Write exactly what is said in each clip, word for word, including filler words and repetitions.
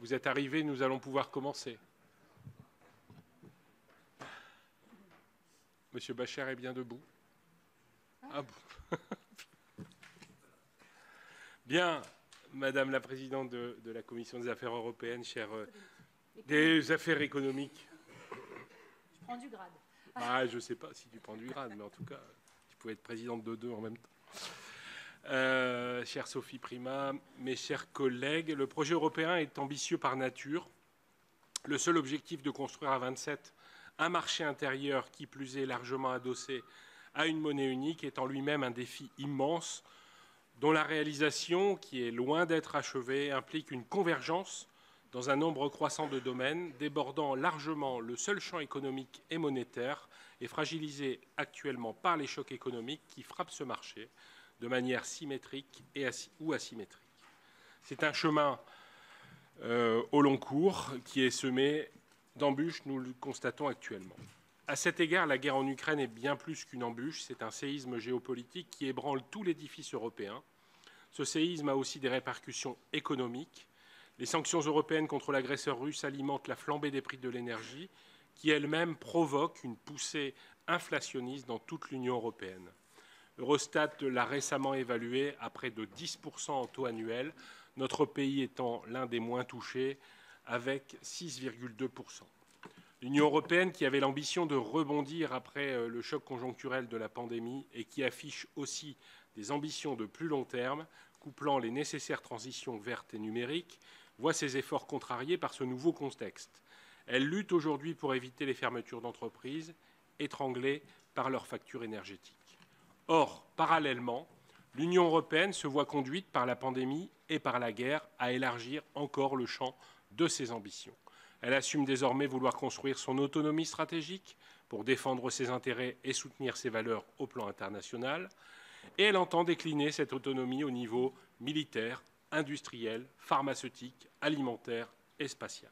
Vous êtes arrivés, nous allons pouvoir commencer. Monsieur Bachere est bien debout. Ah bon. Bien, Madame la Présidente de, de la Commission des Affaires européennes, chère euh, des Affaires économiques. Je prends du grade. Ah, je ne sais pas si tu prends du grade, mais en tout cas, tu pouvais être présidente de deux en même temps. Euh, chère Sophie Primas, mes chers collègues, le projet européen est ambitieux par nature. Le seul objectif de construire à vingt-sept un marché intérieur qui plus est largement adossé à une monnaie unique est en lui-même un défi immense dont la réalisation, qui est loin d'être achevée, implique une convergence dans un nombre croissant de domaines, débordant largement le seul champ économique et monétaire et fragilisé actuellement par les chocs économiques qui frappent ce marché de manière symétrique et asy- ou asymétrique. C'est un chemin euh, au long cours qui est semé d'embûches, nous le constatons actuellement. À cet égard, la guerre en Ukraine est bien plus qu'une embûche, c'est un séisme géopolitique qui ébranle tout l'édifice européen. Ce séisme a aussi des répercussions économiques. Les sanctions européennes contre l'agresseur russe alimentent la flambée des prix de l'énergie, qui elle-même provoque une poussée inflationniste dans toute l'Union européenne. Eurostat l'a récemment évalué à près de dix pour cent en taux annuel, notre pays étant l'un des moins touchés, avec six virgule deux pour cent. L'Union européenne, qui avait l'ambition de rebondir après le choc conjoncturel de la pandémie et qui affiche aussi des ambitions de plus long terme, couplant les nécessaires transitions vertes et numériques, voit ses efforts contrariés par ce nouveau contexte. Elle lutte aujourd'hui pour éviter les fermetures d'entreprises, étranglées par leurs factures énergétiques. Or, parallèlement, l'Union européenne se voit conduite par la pandémie et par la guerre à élargir encore le champ de ses ambitions. Elle assume désormais vouloir construire son autonomie stratégique pour défendre ses intérêts et soutenir ses valeurs au plan international. Et elle entend décliner cette autonomie au niveau militaire, industriel, pharmaceutique, alimentaire et spatial.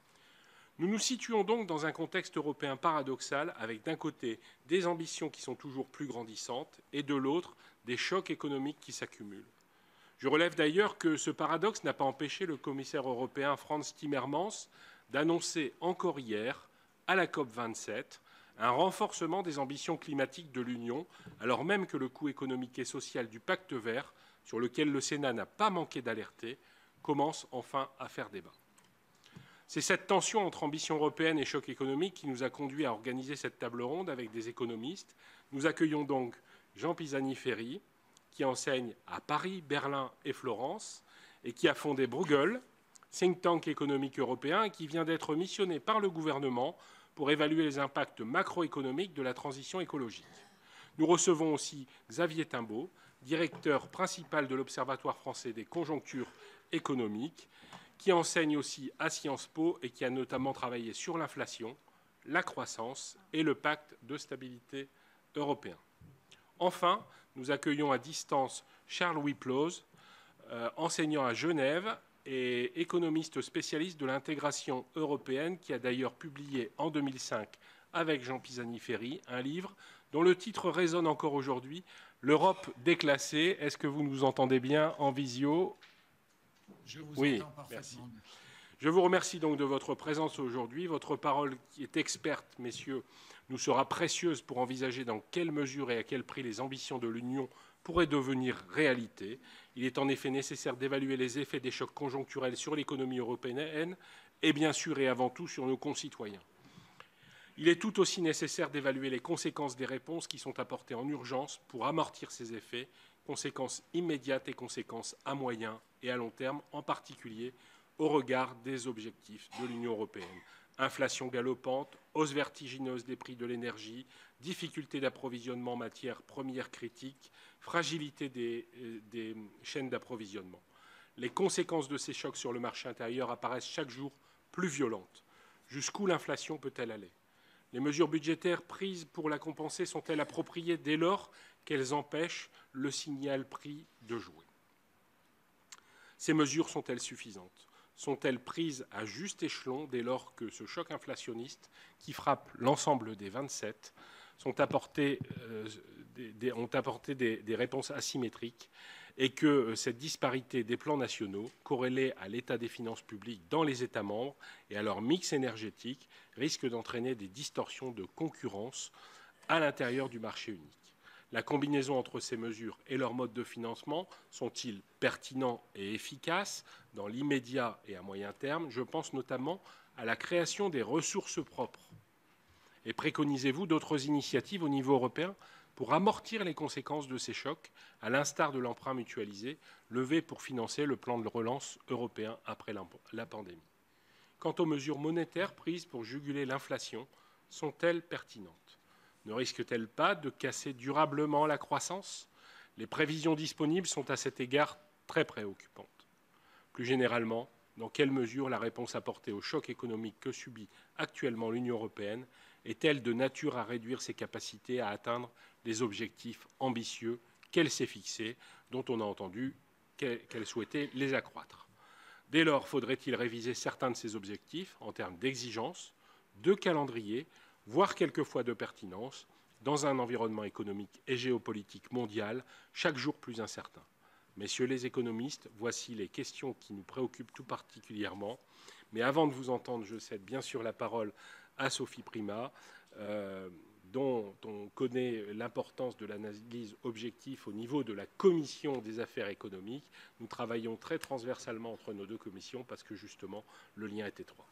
Nous nous situons donc dans un contexte européen paradoxal avec d'un côté des ambitions qui sont toujours plus grandissantes et de l'autre des chocs économiques qui s'accumulent. Je relève d'ailleurs que ce paradoxe n'a pas empêché le commissaire européen Frans Timmermans d'annoncer encore hier, à la COP vingt-sept, un renforcement des ambitions climatiques de l'Union, alors même que le coût économique et social du pacte vert, sur lequel le Sénat n'a pas manqué d'alerter, commence enfin à faire débat. C'est cette tension entre ambition européenne et choc économique qui nous a conduit à organiser cette table ronde avec des économistes. Nous accueillons donc Jean Pisani-Ferry, qui enseigne à Paris, Berlin et Florence, et qui a fondé Bruegel, think tank économique européen, et qui vient d'être missionné par le gouvernement pour évaluer les impacts macroéconomiques de la transition écologique. Nous recevons aussi Xavier Timbaud, directeur principal de l'Observatoire français des conjonctures économiques, qui enseigne aussi à Sciences Po et qui a notamment travaillé sur l'inflation, la croissance et le pacte de stabilité européen. Enfin, nous accueillons à distance Charles Wyplosz, euh, enseignant à Genève et économiste spécialiste de l'intégration européenne, qui a d'ailleurs publié en deux mille cinq avec Jean Pisani-Ferry un livre dont le titre résonne encore aujourd'hui, « L'Europe déclassée ». Est-ce que vous nous entendez bien en visio ? Je vous Oui, entends parfaitement. Merci. Je vous remercie donc de votre présence aujourd'hui. Votre parole, qui est experte, messieurs, nous sera précieuse pour envisager dans quelle mesure et à quel prix les ambitions de l'Union pourraient devenir réalité. Il est en effet nécessaire d'évaluer les effets des chocs conjoncturels sur l'économie européenne et bien sûr et avant tout sur nos concitoyens. Il est tout aussi nécessaire d'évaluer les conséquences des réponses qui sont apportées en urgence pour amortir ces effets, conséquences immédiates et conséquences à moyen et à long terme, en particulier au regard des objectifs de l'Union européenne. Inflation galopante, hausse vertigineuse des prix de l'énergie, difficultés d'approvisionnement en matières premières critiques, fragilité des, des chaînes d'approvisionnement. Les conséquences de ces chocs sur le marché intérieur apparaissent chaque jour plus violentes. Jusqu'où l'inflation peut-elle aller ? Les mesures budgétaires prises pour la compenser sont-elles appropriées dès lors qu'elles empêchent le signal prix de jouer ? Ces mesures sont-elles suffisantes ? Sont-elles prises à juste échelon dès lors que ce choc inflationniste qui frappe l'ensemble des vingt-sept sont apportés, euh, des, des, ont apporté des, des réponses asymétriques et que cette disparité des plans nationaux, corrélée à l'état des finances publiques dans les États membres et à leur mix énergétique, risque d'entraîner des distorsions de concurrence à l'intérieur du marché unique. La combinaison entre ces mesures et leur mode de financement sont-ils pertinents et efficaces dans l'immédiat et à moyen terme? Je pense notamment à la création des ressources propres. Et préconisez-vous d'autres initiatives au niveau européen pour amortir les conséquences de ces chocs, à l'instar de l'emprunt mutualisé levé pour financer le plan de relance européen après la pandémie? Quant aux mesures monétaires prises pour juguler l'inflation, sont-elles pertinentes? Ne risque-t-elle pas de casser durablement la croissance? Les prévisions disponibles sont à cet égard très préoccupantes. Plus généralement, dans quelle mesure la réponse apportée au choc économique que subit actuellement l'Union européenne est-elle de nature à réduire ses capacités à atteindre les objectifs ambitieux qu'elle s'est fixés, dont on a entendu qu'elle souhaitait les accroître? Dès lors, faudrait-il réviser certains de ces objectifs en termes d'exigence, de calendrier, voire quelquefois de pertinence, dans un environnement économique et géopolitique mondial chaque jour plus incertain? Messieurs les économistes, voici les questions qui nous préoccupent tout particulièrement. Mais avant de vous entendre, je cède bien sûr la parole à Sophie Primas, euh, dont on connaît l'importance de l'analyse objective au niveau de la Commission des affaires économiques. Nous travaillons très transversalement entre nos deux commissions parce que justement le lien est étroit.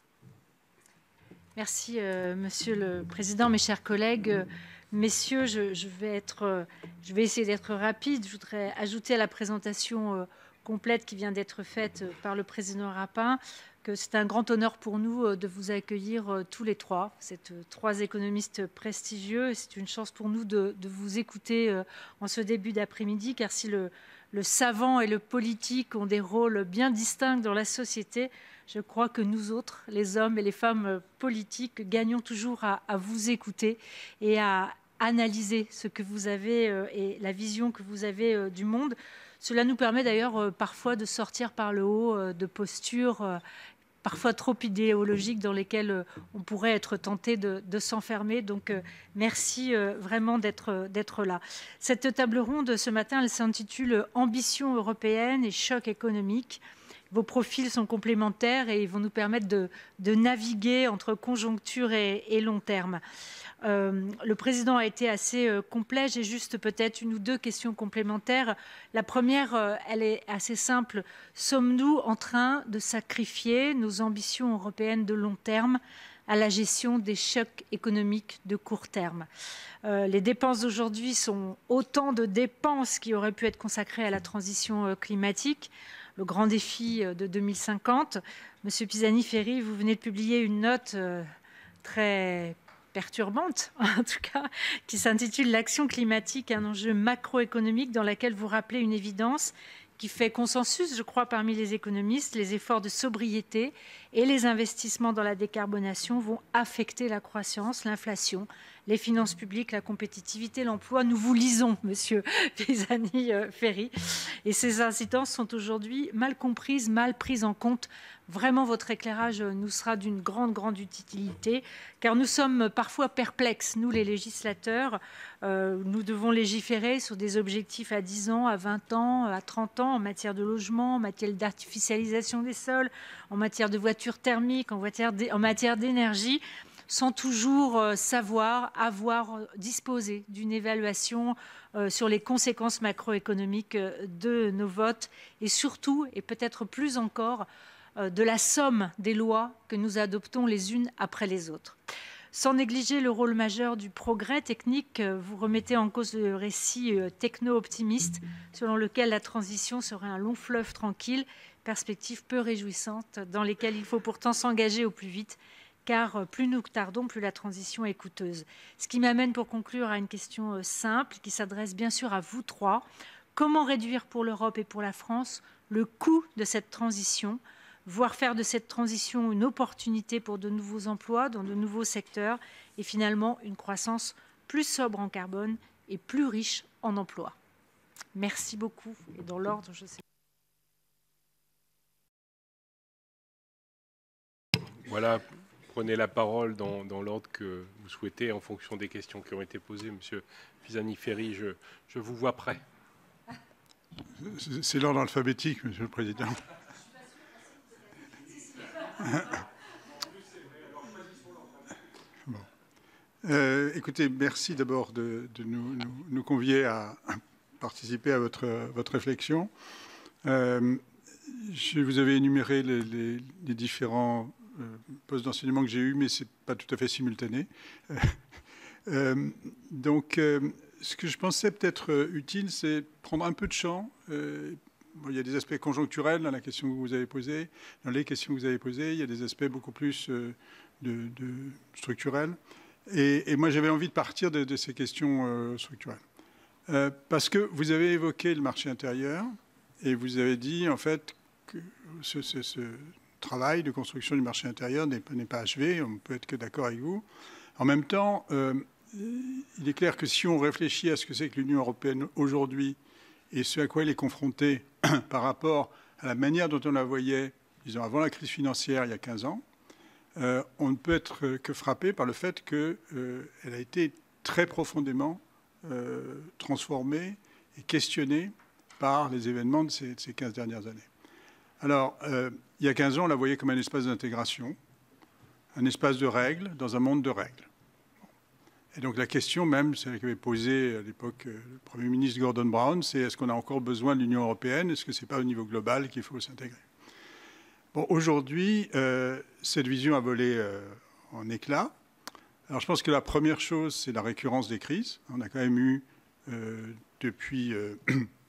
Merci, euh, Monsieur le Président, mes chers collègues. Euh, messieurs, je, je, vais être, euh, je vais essayer d'être rapide. Je voudrais ajouter à la présentation euh, complète qui vient d'être faite euh, par le Président Rapin que c'est un grand honneur pour nous euh, de vous accueillir euh, tous les trois. C'est euh, trois économistes prestigieux et c'est une chance pour nous de, de vous écouter euh, en ce début d'après-midi, car si le, le savant et le politique ont des rôles bien distincts dans la société, je crois que nous autres, les hommes et les femmes politiques, gagnons toujours à, à vous écouter et à analyser ce que vous avez euh, et la vision que vous avez euh, du monde. Cela nous permet d'ailleurs euh, parfois de sortir par le haut euh, de postures euh, parfois trop idéologiques dans lesquelles euh, on pourrait être tenté de, de s'enfermer. Donc euh, merci euh, vraiment d'être d'être là. Cette table ronde ce matin, elle s'intitule « Ambition européenne et choc économique ». Vos profils sont complémentaires et ils vont nous permettre de, de naviguer entre conjoncture et, et long terme. Euh, le président a été assez euh, complet. J'ai juste peut-être une ou deux questions complémentaires. La première, euh, elle est assez simple. Sommes-nous en train de sacrifier nos ambitions européennes de long terme à la gestion des chocs économiques de court terme? Euh, les dépenses d'aujourd'hui sont autant de dépenses qui auraient pu être consacrées à la transition euh, climatique, le grand défi de deux mille cinquante. Monsieur Pisani-Ferry, vous venez de publier une note euh, très perturbante, en tout cas, qui s'intitule « L'action climatique, un enjeu macroéconomique », dans laquelle vous rappelez une évidence qui fait consensus, je crois, parmi les économistes. Les efforts de sobriété et les investissements dans la décarbonation vont affecter la croissance, l'inflation, les finances publiques, la compétitivité, l'emploi. Nous vous lisons, monsieur Pisani-Ferry. Et ces incidences sont aujourd'hui mal comprises, mal prises en compte. Vraiment, votre éclairage nous sera d'une grande, grande utilité, car nous sommes parfois perplexes, nous les législateurs. Euh, nous devons légiférer sur des objectifs à dix ans, à vingt ans, à trente ans, en matière de logement, en matière d'artificialisation des sols, en matière de voitures thermiques, en matière d'énergie, sans toujours savoir, avoir, disposer d'une évaluation sur les conséquences macroéconomiques de nos votes et surtout, et peut-être plus encore, de la somme des lois que nous adoptons les unes après les autres. Sans négliger le rôle majeur du progrès technique, vous remettez en cause le récit techno-optimiste selon lequel la transition serait un long fleuve tranquille, perspective peu réjouissante dans lesquelles il faut pourtant s'engager au plus vite, car plus nous tardons, plus la transition est coûteuse. Ce qui m'amène pour conclure à une question simple qui s'adresse bien sûr à vous trois. Comment réduire pour l'Europe et pour la France le coût de cette transition, voire faire de cette transition une opportunité pour de nouveaux emplois dans de nouveaux secteurs et finalement une croissance plus sobre en carbone et plus riche en emplois? Merci beaucoup. Et dans l'ordre, je sais. Voilà. Prenez la parole dans, dans l'ordre que vous souhaitez en fonction des questions qui ont été posées. Monsieur Pisani-Ferry, je, je vous vois prêt. C'est l'ordre alphabétique, Monsieur le Président. Bon. Euh, écoutez, merci d'abord de, de nous, nous, nous convier à participer à votre, votre réflexion. Euh, je vous avais énuméré les, les, les différents euh, postes d'enseignement que j'ai eus, mais ce n'est pas tout à fait simultané. Euh, donc, euh, ce que je pensais peut-être utile, c'est prendre un peu de champ. Euh, bon, il y a des aspects conjoncturels dans la question que vous avez posée, dans les questions que vous avez posées. Il y a des aspects beaucoup plus euh, de, de structurels. Et, et moi, j'avais envie de partir de, de ces questions euh, structurelles. Euh, parce que vous avez évoqué le marché intérieur et vous avez dit, en fait, que ce, ce, ce travail de construction du marché intérieur n'est pas achevé. On ne peut être que d'accord avec vous. En même temps, euh, il est clair que si on réfléchit à ce que c'est que l'Union européenne aujourd'hui et ce à quoi elle est confrontée par rapport à la manière dont on la voyait, disons, avant la crise financière il y a quinze ans, euh, on ne peut être que frappé par le fait qu'elle euh, a été très profondément euh, transformée et questionnée par les événements de ces, de ces quinze dernières années. Alors, euh, il y a quinze ans, on la voyait comme un espace d'intégration, un espace de règles dans un monde de règles. Et donc la question même, celle qu'avait posée à l'époque le Premier ministre Gordon Brown, c'est est-ce qu'on a encore besoin de l'Union européenne? Est-ce que ce n'est pas au niveau global qu'il faut s'intégrer? Bon, aujourd'hui, euh, cette vision a volé euh, en éclats. Alors je pense que la première chose, c'est la récurrence des crises. On a quand même eu, euh, depuis, euh,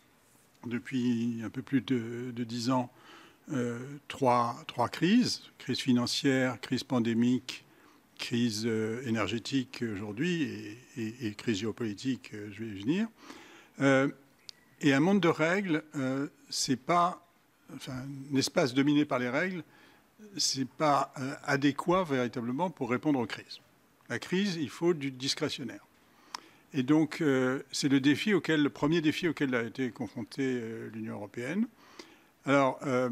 depuis un peu plus de, de dix ans, euh, trois, trois crises. Crise financière, crise pandémique, crise euh, énergétique aujourd'hui et, et, et crise géopolitique, euh, je vais y venir. Euh, et un monde de règles, euh, c'est pas, enfin, un espace dominé par les règles, c'est pas euh, adéquat véritablement pour répondre aux crises. La crise, il faut du discrétionnaire. Et donc, euh, c'est le défi auquel, le premier défi auquel a été confrontée euh, l'Union européenne. Alors, euh,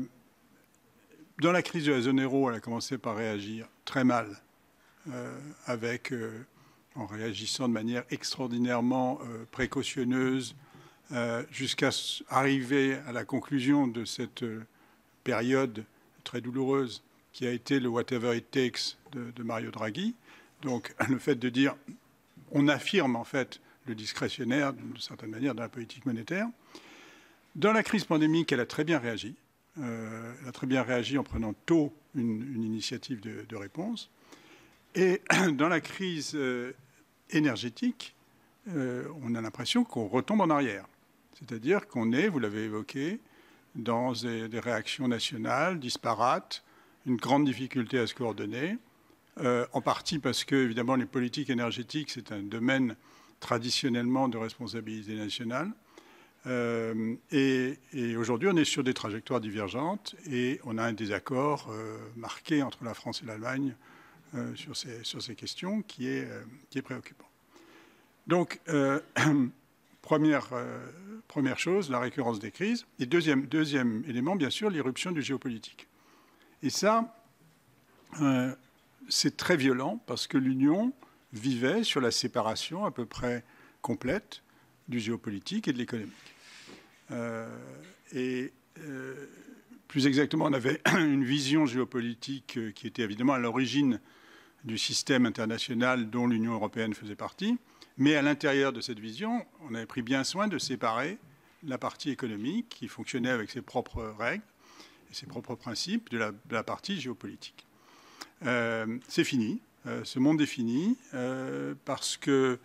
dans la crise de la zone euro, elle a commencé par réagir très mal. Euh, avec, euh, en réagissant de manière extraordinairement euh, précautionneuse, euh, jusqu'à arriver à la conclusion de cette euh, période très douloureuse qui a été le « whatever it takes » de, de Mario Draghi. Donc le fait de dire, on affirme en fait le discrétionnaire d'une certaine manière dans la politique monétaire. Dans la crise pandémique, elle a très bien réagi. Euh, elle a très bien réagi en prenant tôt une, une initiative de, de réponse. Et dans la crise euh, énergétique, euh, on a l'impression qu'on retombe en arrière. C'est-à-dire qu'on est, vous l'avez évoqué, dans des, des réactions nationales disparates, une grande difficulté à se coordonner, euh, en partie parce que, évidemment, les politiques énergétiques, c'est un domaine traditionnellement de responsabilité nationale. Euh, et et aujourd'hui, on est sur des trajectoires divergentes et on a un désaccord euh, marqué entre la France et l'Allemagne Euh, sur, ces, sur ces questions qui est, euh, qui est préoccupant. Donc, euh, première, euh, première chose, la récurrence des crises. Et deuxième, deuxième élément, bien sûr, l'irruption du géopolitique. Et ça, euh, c'est très violent parce que l'Union vivait sur la séparation à peu près complète du géopolitique et de l'économique. Euh, et euh, plus exactement, on avait une vision géopolitique qui était évidemment à l'origine du système international dont l'Union européenne faisait partie. Mais à l'intérieur de cette vision, on avait pris bien soin de séparer la partie économique, qui fonctionnait avec ses propres règles et ses propres principes, de la, de la partie géopolitique. Euh, c'est fini. Euh, ce monde est fini euh, parce que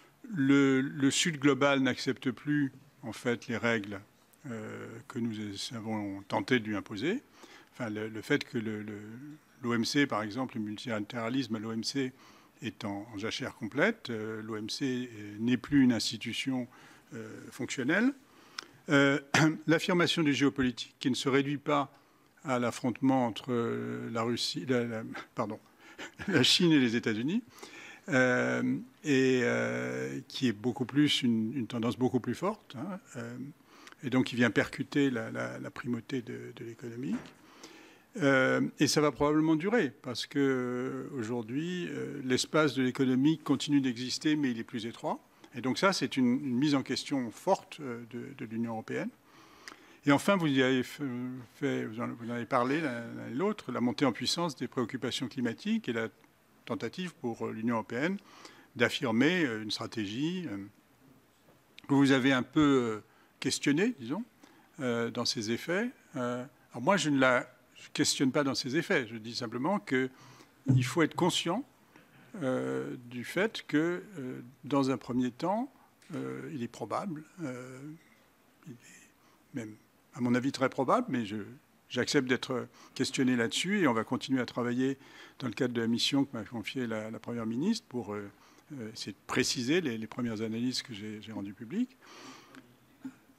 le, le Sud global n'accepte plus, en fait, les règles euh, que nous avons tenté de lui imposer. Enfin, le, le fait que le... le l'O M C, par exemple, le multilatéralisme à l'O M C est en, en jachère complète. Euh, L'O M C n'est plus une institution euh, fonctionnelle. Euh, L'affirmation du géopolitique, qui ne se réduit pas à l'affrontement entre la Russie, la, la, pardon, la Chine et les États-Unis, euh, et euh, qui est beaucoup plus une, une tendance beaucoup plus forte, hein, euh, et donc qui vient percuter la, la, la primauté de, de l'économie. Euh, et ça va probablement durer, parce qu'aujourd'hui, euh, l'espace de l'économie continue d'exister, mais il est plus étroit. Et donc ça, c'est une, une mise en question forte euh, de, de l'Union européenne. Et enfin, vous, y avez fait, vous, en, vous en avez parlé l'un et l'autre, la montée en puissance des préoccupations climatiques et la tentative pour l'Union européenne d'affirmer une stratégie que vous avez un peu questionnée, disons, euh, dans ses effets. Euh, alors moi, je ne la je questionne pas dans ses effets. Je dis simplement qu'il faut être conscient euh, du fait que, euh, dans un premier temps, euh, il est probable, euh, il est même, à mon avis, très probable, mais je, j'accepte d'être questionné là-dessus et on va continuer à travailler dans le cadre de la mission que m'a confiée la, la Première ministre pour euh, essayer de préciser les, les premières analyses que j'ai, j'ai rendues publiques. Comment ?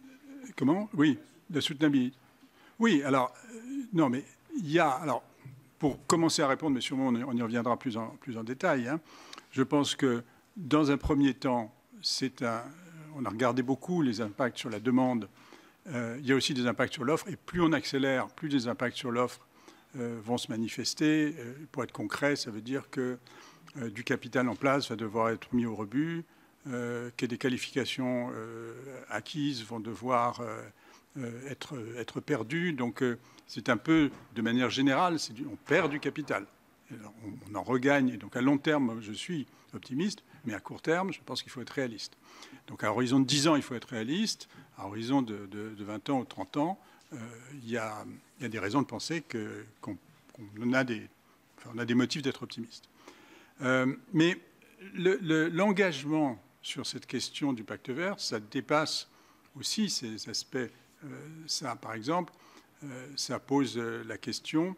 Oui, la soutenabilité. Oui, alors, euh, non, mais il y a... Alors, pour commencer à répondre, mais sûrement on y reviendra plus en, plus en détail, hein, je pense que, dans un premier temps, c'est un, on a regardé beaucoup les impacts sur la demande. Euh, il y a aussi des impacts sur l'offre, et plus on accélère, plus les impacts sur l'offre euh, vont se manifester. Euh, pour être concret, ça veut dire que euh, du capital en place va devoir être mis au rebut, euh, que des qualifications euh, acquises vont devoir euh, euh, être, être perdues. Donc euh, c'est un peu, de manière générale, c'est du, on perd du capital. Alors, on, on en regagne. Et donc à long terme, je suis optimiste, mais à court terme, je pense qu'il faut être réaliste. Donc à horizon de dix ans, il faut être réaliste. À horizon de, de, de vingt ans ou trente ans, euh, il, y a, il y a des raisons de penser que, qu'on, qu'on a, des, enfin, on a des motifs d'être optimiste. Euh, mais le, le, l'engagement sur cette question du pacte vert, ça dépasse aussi ces aspects. Euh, ça, par exemple, euh, ça pose la question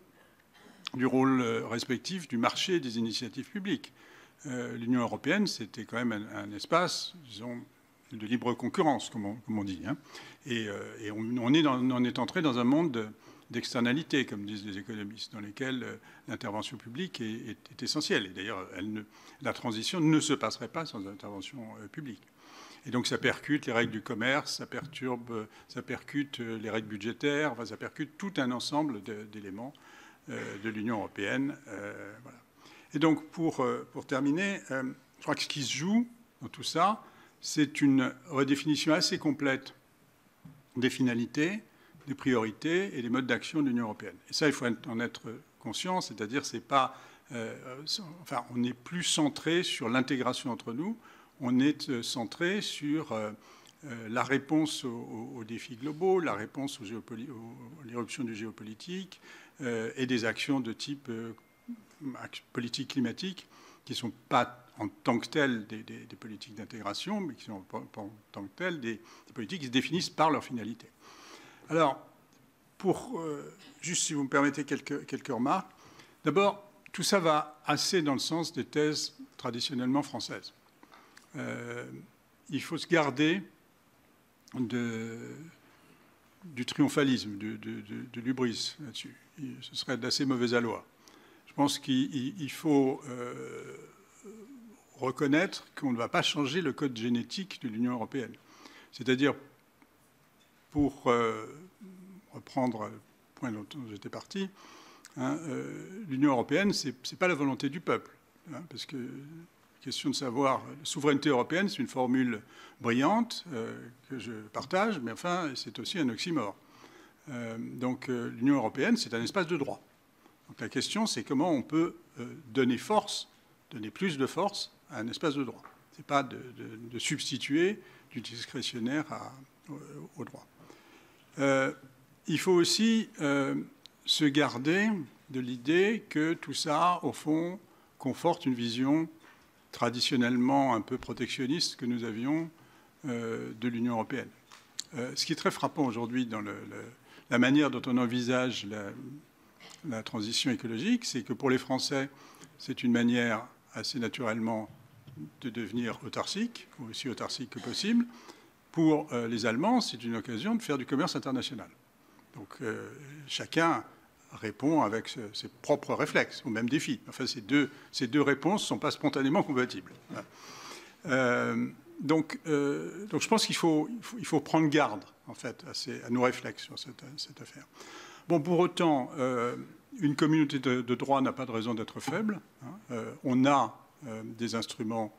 du rôle respectif du marché des initiatives publiques. Euh, L'Union européenne, c'était quand même un, un espace, disons, de libre concurrence, comme on, comme on dit. Hein. Et, euh, et on, on, est dans, on est entré dans un monde de, d'externalité, comme disent les économistes, dans lesquels euh, l'intervention publique est, est, est essentielle. Et d'ailleurs, elle ne, la transition ne se passerait pas sans intervention euh, publique. Et donc ça percute les règles du commerce, ça perturbe, ça percute les règles budgétaires, enfin, ça percute tout un ensemble de, d'éléments euh, de l'Union européenne. Euh, voilà. Et donc, pour, euh, pour terminer, euh, je crois que ce qui se joue dans tout ça, c'est une redéfinition assez complète des finalités, des priorités et des modes d'action de l'Union européenne. Et ça, il faut en être conscient, c'est-à-dire c'est pas, euh, enfin, on n'est plus centré sur l'intégration entre nous, on est centré sur euh, la réponse aux, aux défis globaux, la réponse aux, géopoli- aux, à l'éruption du géopolitique euh, et des actions de type euh, politique climatique qui ne sont pas en tant que telles des, des, des politiques d'intégration, mais qui sont en, en tant que telles des, des politiques qui se définissent par leur finalité. Alors, pour, euh, juste si vous me permettez quelques, quelques remarques, d'abord, tout ça va assez dans le sens des thèses traditionnellement françaises. Euh, il faut se garder de, du triomphalisme, de, de, de, de l'hubris là-dessus. Ce serait d'assez mauvais aloi. Je pense qu'il il faut euh, reconnaître qu'on ne va pas changer le code génétique de l'Union européenne. C'est-à-dire, pour euh, reprendre le point dont j'étais parti, hein, euh, l'Union européenne, ce n'est pas la volonté du peuple. Hein, parce que question de savoir, la souveraineté européenne, c'est une formule brillante euh, que je partage, mais enfin, c'est aussi un oxymore. Euh, donc, euh, l'Union européenne, c'est un espace de droit. Donc, la question, c'est comment on peut euh, donner force, donner plus de force à un espace de droit. Ce n'est pas de, de, de substituer du discrétionnaire à, au, au droit. Euh, il faut aussi euh, se garder de l'idée que tout ça, au fond, conforte une vision traditionnellement un peu protectionniste que nous avions euh, de l'Union européenne. Euh, ce qui est très frappant aujourd'hui dans le, le, la manière dont on envisage la, la transition écologique, c'est que pour les Français, c'est une manière assez naturellement de devenir autarcique, ou aussi autarcique que possible. Pour euh, les Allemands, c'est une occasion de faire du commerce international. Donc euh, chacun répond avec ce, ses propres réflexes aux mêmes défis. Enfin, ces deux, ces deux réponses ne sont pas spontanément compatibles. Voilà. Euh, donc, euh, donc je pense qu'il faut, il faut, il faut prendre garde, en fait, à, ces, à nos réflexes sur cette, cette affaire. Bon, pour autant, euh, une communauté de, de droit n'a pas de raison d'être faible. Hein. Euh, on a euh, des instruments qui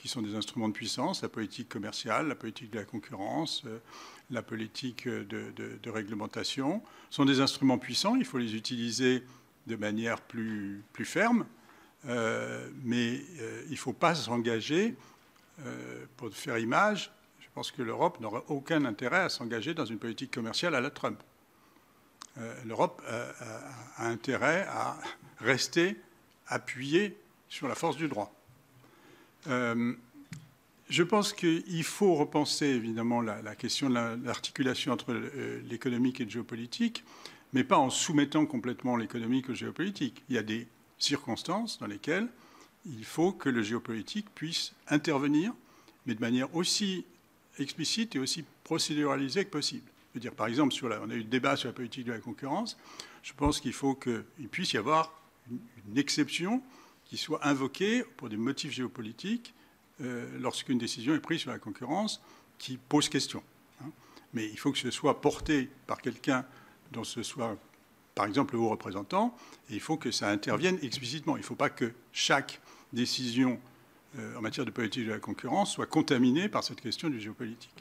qui sont des instruments de puissance, la politique commerciale, la politique de la concurrence, euh, la politique de, de, de réglementation, sont des instruments puissants. Il faut les utiliser de manière plus, plus ferme, euh, mais euh, il ne faut pas s'engager, euh, pour faire image, je pense que l'Europe n'aura aucun intérêt à s'engager dans une politique commerciale à la Trump. Euh, L'Europe a, a, a intérêt à rester appuyée sur la force du droit. Euh, je pense qu'il faut repenser évidemment la, la question de l'articulation entre l'économique et le géopolitique, mais pas en soumettant complètement l'économique au géopolitique. Il y a des circonstances dans lesquelles il faut que le géopolitique puisse intervenir, mais de manière aussi explicite et aussi procéduralisée que possible. Je veux dire, par exemple, sur la, on a eu le débat sur la politique de la concurrence. Je pense qu'il faut qu'il puisse y avoir une, une exception qui soit invoquée pour des motifs géopolitiques euh, lorsqu'une décision est prise sur la concurrence qui pose question. Hein. Mais il faut que ce soit porté par quelqu'un dont ce soit, par exemple, le haut représentant, et il faut que ça intervienne explicitement. Il ne faut pas que chaque décision euh, en matière de politique de la concurrence soit contaminée par cette question du géopolitique.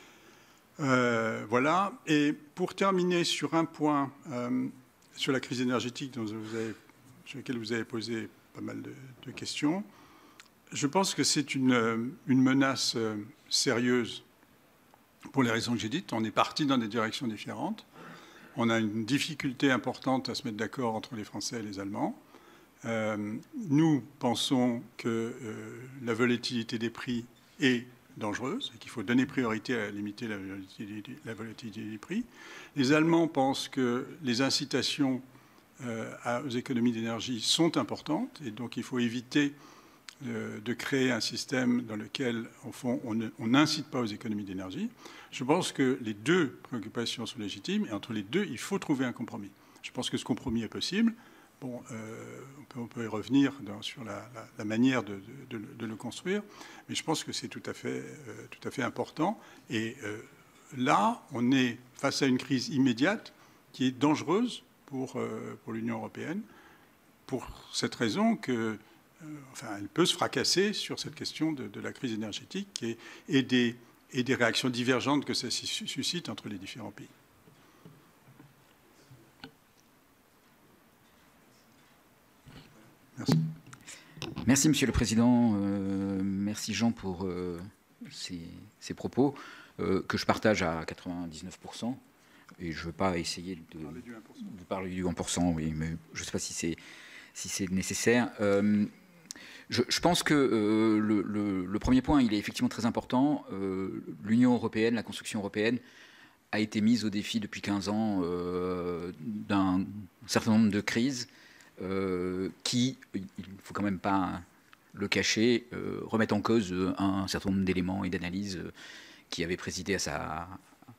Euh, voilà. Et pour terminer sur un point, euh, sur la crise énergétique dont vous avez, sur laquelle vous avez posé pas mal de, de questions, je pense que c'est une, une menace euh, sérieuse pour les raisons que j'ai dites. On est parti dans des directions différentes. On a une difficulté importante à se mettre d'accord entre les Français et les Allemands. Euh, nous pensons que euh, la volatilité des prix est dangereuse et qu'il faut donner priorité à limiter la volatilité, la volatilité des prix. Les Allemands pensent que les incitations euh, à, aux économies d'énergie sont importantes et donc il faut éviter euh, de créer un système dans lequel, au fond, on n'incite pas aux économies d'énergie. Je pense que les deux préoccupations sont légitimes et entre les deux, il faut trouver un compromis. Je pense que ce compromis est possible. Bon, euh, on, peut, on peut y revenir dans, sur la, la, la manière de, de, de, de le construire, mais je pense que c'est tout à fait, euh, tout à fait important. Et euh, là, on est face à une crise immédiate qui est dangereuse pour, euh, pour l'Union européenne, pour cette raison que, euh, enfin, elle peut se fracasser sur cette question de, de la crise énergétique et, et, des, et des réactions divergentes que ça suscite entre les différents pays. Merci. Merci, Monsieur le Président. Euh, merci, Jean, pour euh, ces, ces propos euh, que je partage à quatre-vingt-dix-neuf pour cent. Et je ne veux pas essayer de, de parler du un pour cent, oui, mais je ne sais pas si c'est si c'est nécessaire. Euh, je, je pense que euh, le, le, le premier point, il est effectivement très important. Euh, L'Union européenne, la construction européenne, a été mise au défi depuis quinze ans euh, d'un certain nombre de crises euh, qui, il ne faut quand même pas le cacher, euh, remettent en cause un certain nombre d'éléments et d'analyses qui avaient présidé à sa,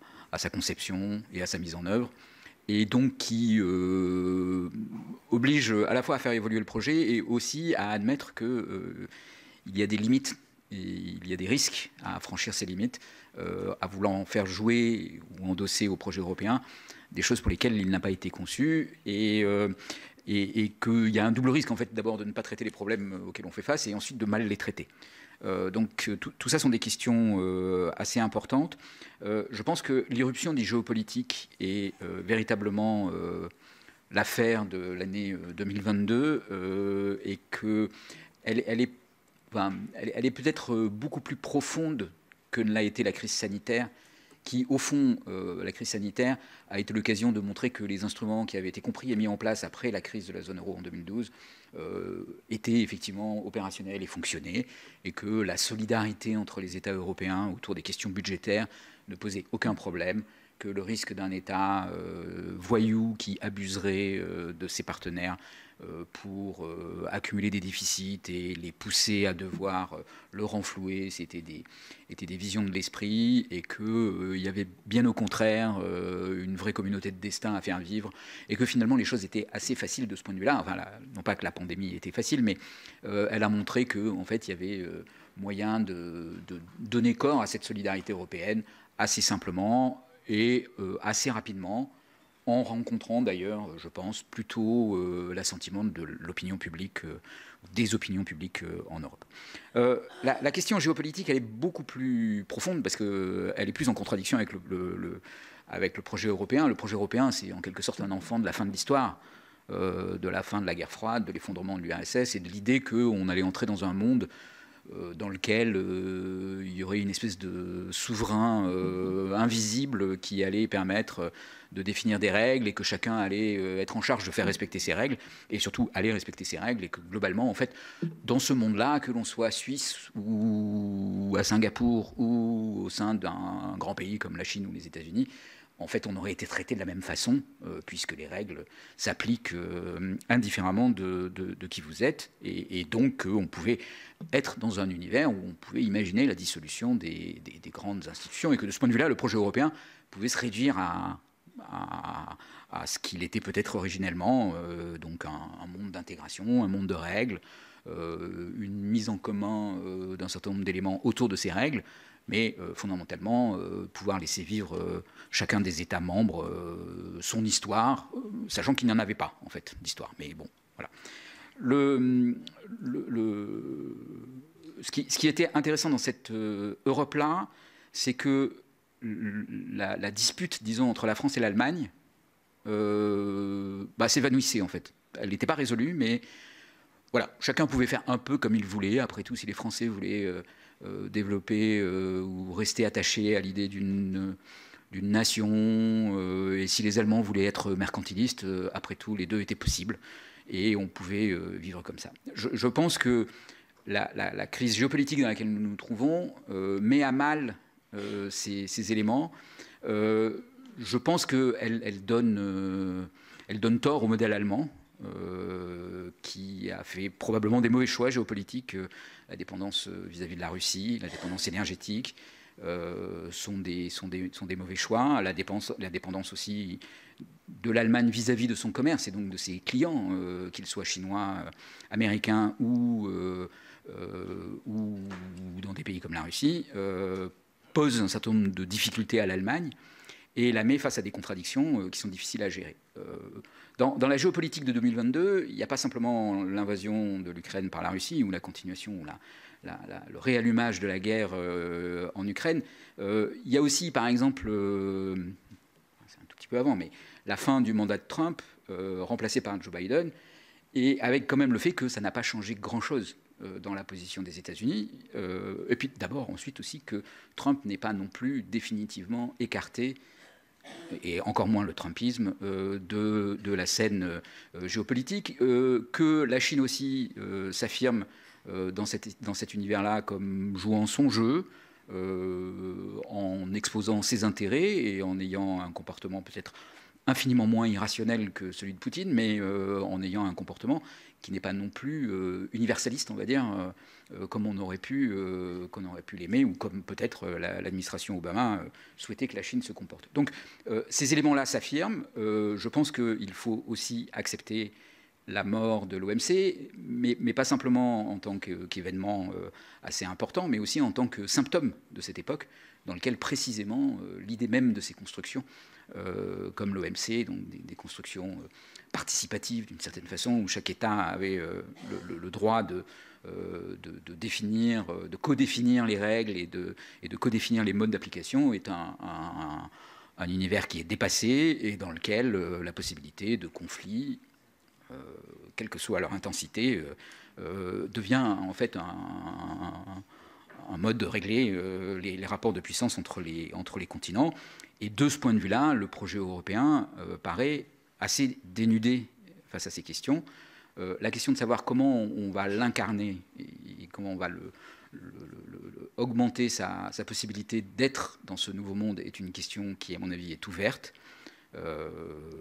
à sa conception et à sa mise en œuvre, et donc qui euh, oblige à la fois à faire évoluer le projet et aussi à admettre qu'il euh, y a des limites et il y a des risques à franchir ces limites, euh, à vouloir faire jouer ou endosser au projet européen des choses pour lesquelles il n'a pas été conçu, et, euh, et, et qu'il y a un double risque en fait, d'abord de ne pas traiter les problèmes auxquels on fait face et ensuite de mal les traiter. Euh, donc tout, tout ça sont des questions euh, assez importantes. Euh, je pense que l'irruption du géopolitique est euh, véritablement euh, l'affaire de l'année deux mille vingt-deux euh, et qu'elle elle est, enfin, elle, elle est peut-être beaucoup plus profonde que ne l'a été la crise sanitaire, qui, au fond, euh, la crise sanitaire a été l'occasion de montrer que les instruments qui avaient été compris et mis en place après la crise de la zone euro en deux mille douze euh, étaient effectivement opérationnels et fonctionnaient, et que la solidarité entre les États européens autour des questions budgétaires ne posait aucun problème, que le risque d'un État euh, voyou qui abuserait euh, de ses partenaires euh, pour euh, accumuler des déficits et les pousser à devoir euh, le renflouer, c'était des, étaient des visions de l'esprit, et qu'il euh, y avait bien au contraire euh, une vraie communauté de destin à faire vivre, et que finalement les choses étaient assez faciles de ce point de vue-là. Enfin, la, non pas que la pandémie était facile, mais euh, elle a montré qu'en fait il y avait euh, moyen de, de donner corps à cette solidarité européenne assez simplement et euh, assez rapidement, en rencontrant d'ailleurs, je pense, plutôt euh, l'assentiment de l'opinion publique, euh, des opinions publiques euh, en Europe. Euh, la, la question géopolitique, elle est beaucoup plus profonde parce qu'elle est plus en contradiction avec le, le, le, avec le projet européen. Le projet européen, c'est en quelque sorte un enfant de la fin de l'histoire, euh, de la fin de la guerre froide, de l'effondrement de l'U R S S et de l'idée qu'on allait entrer dans un monde dans lequel euh, il y aurait une espèce de souverain euh, invisible qui allait permettre de définir des règles et que chacun allait euh, être en charge de faire respecter ces règles et surtout aller respecter ces règles et que globalement, en fait, dans ce monde-là, que l'on soit à Suisse ou à Singapour ou au sein d'un grand pays comme la Chine ou les États-Unis, en fait, on aurait été traité de la même façon, euh, puisque les règles s'appliquent euh, indifféremment de, de, de qui vous êtes, et, et donc euh, on pouvait être dans un univers où on pouvait imaginer la dissolution des, des, des grandes institutions, et que de ce point de vue-là, le projet européen pouvait se réduire à, à, à ce qu'il était peut-être originellement, euh, donc un, un monde d'intégration, un monde de règles, euh, une mise en commun euh, d'un certain nombre d'éléments autour de ces règles, mais euh, fondamentalement euh, pouvoir laisser vivre euh, chacun des États membres euh, son histoire, euh, sachant qu'il n'y en avait pas, en fait, d'histoire. Mais bon, voilà. Le, le, le, ce, qui, ce qui était intéressant dans cette euh, Europe-là, c'est que la, la dispute, disons, entre la France et l'Allemagne euh, bah, s'évanouissait, en fait. Elle n'était pas résolue, mais voilà, chacun pouvait faire un peu comme il voulait. Après tout, si les Français voulaient euh, euh, développer euh, ou rester attachés à l'idée d'une d'une nation, euh, et si les Allemands voulaient être mercantilistes, euh, après tout, les deux étaient possibles, et on pouvait euh, vivre comme ça. Je, je pense que la, la, la crise géopolitique dans laquelle nous nous trouvons euh, met à mal euh, ces, ces éléments. Euh, je pense qu'elle elle donne, euh, elle donne tort au modèle allemand, Euh, qui a fait probablement des mauvais choix géopolitiques. Euh, la dépendance vis-à-vis de la Russie, la dépendance énergétique euh, sont, des, sont, des, sont des mauvais choix. La, dépense, la dépendance aussi de l'Allemagne vis-à-vis de son commerce et donc de ses clients, euh, qu'ils soient chinois, euh, américains ou, euh, euh, ou dans des pays comme la Russie, euh, pose un certain nombre de difficultés à l'Allemagne et la met face à des contradictions euh, qui sont difficiles à gérer. Euh, Dans, dans la géopolitique de deux mille vingt-deux, il n'y a pas simplement l'invasion de l'Ukraine par la Russie ou la continuation ou la, la, la, le réallumage de la guerre euh, en Ukraine. Euh, il y a aussi, par exemple, euh, c'est un tout petit peu avant, mais la fin du mandat de Trump, euh, remplacé par Joe Biden, et avec quand même le fait que ça n'a pas changé grand-chose euh, dans la position des États-Unis. Euh, et puis d'abord, ensuite aussi, que Trump n'est pas non plus définitivement écarté, et encore moins le trumpisme, euh, de, de la scène euh, géopolitique, euh, que la Chine aussi euh, s'affirme euh, dans, cette, dans cet univers-là comme jouant son jeu, euh, en exposant ses intérêts et en ayant un comportement peut-être infiniment moins irrationnel que celui de Poutine, mais euh, en ayant un comportement qui n'est pas non plus euh, universaliste, on va dire, euh, comme on aurait pu, euh, qu'on aurait pu l'aimer, ou comme peut-être euh, l'administration Obama euh, souhaitait que la Chine se comporte. Donc euh, ces éléments-là s'affirment. Euh, je pense qu'il faut aussi accepter la mort de l'O M C, mais, mais pas simplement en tant qu'événement euh, assez important, mais aussi en tant que symptôme de cette époque, dans lequel précisément euh, l'idée même de ces constructions, euh, comme l'O M C, donc des, des constructions euh, participatives d'une certaine façon, où chaque État avait euh, le, le, le droit de, euh, de, de définir, de codéfinir les règles et de, et de codéfinir les modes d'application, est un, un, un univers qui est dépassé et dans lequel euh, la possibilité de conflits, euh, quelle que soit leur intensité, euh, euh, devient en fait un, un un mode de régler euh, les, les rapports de puissance entre les, entre les continents. Et de ce point de vue-là, le projet européen euh, paraît assez dénudé face à ces questions. Euh, la question de savoir comment on, on va l'incarner et, et comment on va le, le, le, le, augmenter sa, sa possibilité d'être dans ce nouveau monde est une question qui, à mon avis, est ouverte. Euh,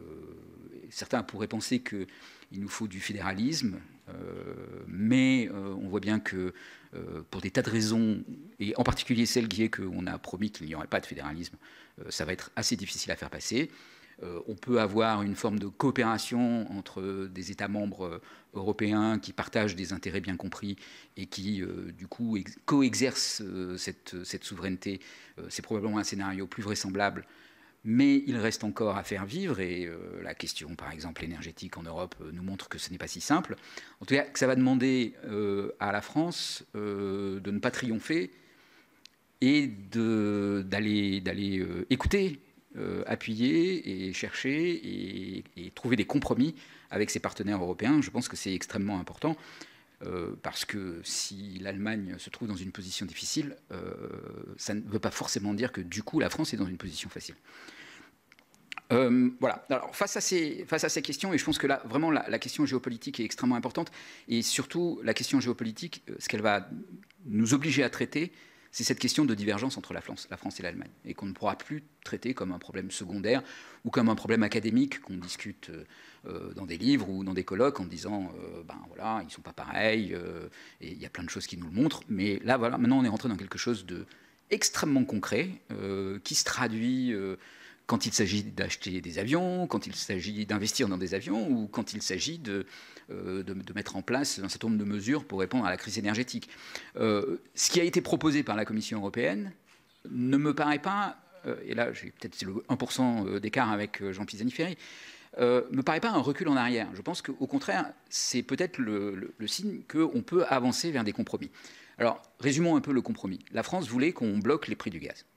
certains pourraient penser qu'il nous faut du fédéralisme, euh, mais euh, on voit bien que euh, pour des tas de raisons, et en particulier celle qui est qu'on a promis qu'il n'y aurait pas de fédéralisme, euh, ça va être assez difficile à faire passer. Euh, on peut avoir une forme de coopération entre des États membres européens qui partagent des intérêts bien compris et qui, euh, du coup, coexercent euh, cette, cette souveraineté. Euh, c'est probablement un scénario plus vraisemblable. mais il reste encore à faire vivre, et euh, la question, par exemple, énergétique en Europe euh, nous montre que ce n'est pas si simple. En tout cas, que ça va demander euh, à la France euh, de ne pas triompher et d'aller d'aller euh, écouter, euh, appuyer et chercher et, et trouver des compromis avec ses partenaires européens. Je pense que c'est extrêmement important. Euh, parce que si l'Allemagne se trouve dans une position difficile, euh, ça ne veut pas forcément dire que du coup la France est dans une position facile. Euh, voilà. Alors face à ces face à ces questions, et je pense que là vraiment la, la question géopolitique est extrêmement importante, et surtout la question géopolitique, ce qu'elle va nous obliger à traiter, c'est cette question de divergence entre la France, la France et l'Allemagne, et qu'on ne pourra plus traiter comme un problème secondaire ou comme un problème académique qu'on discute euh, dans des livres ou dans des colloques en disant euh, ben voilà, ils sont pas pareils, euh, et il y a plein de choses qui nous le montrent. Mais là, voilà, maintenant on est rentré dans quelque chose de extrêmement concret euh, qui se traduit euh, quand il s'agit d'acheter des avions, quand il s'agit d'investir dans des avions, ou quand il s'agit de, euh, de, de mettre en place un certain nombre de mesures pour répondre à la crise énergétique. Euh, ce qui a été proposé par la Commission européenne ne me paraît pas, euh, et là j'ai peut-être le un pour cent d'écart avec Jean Pisani-Ferry, euh, me paraît pas un recul en arrière. Je pense qu'au contraire, c'est peut-être le, le, le signe qu'on peut avancer vers des compromis. Alors, résumons un peu le compromis. La France voulait qu'on bloque les prix du gaz.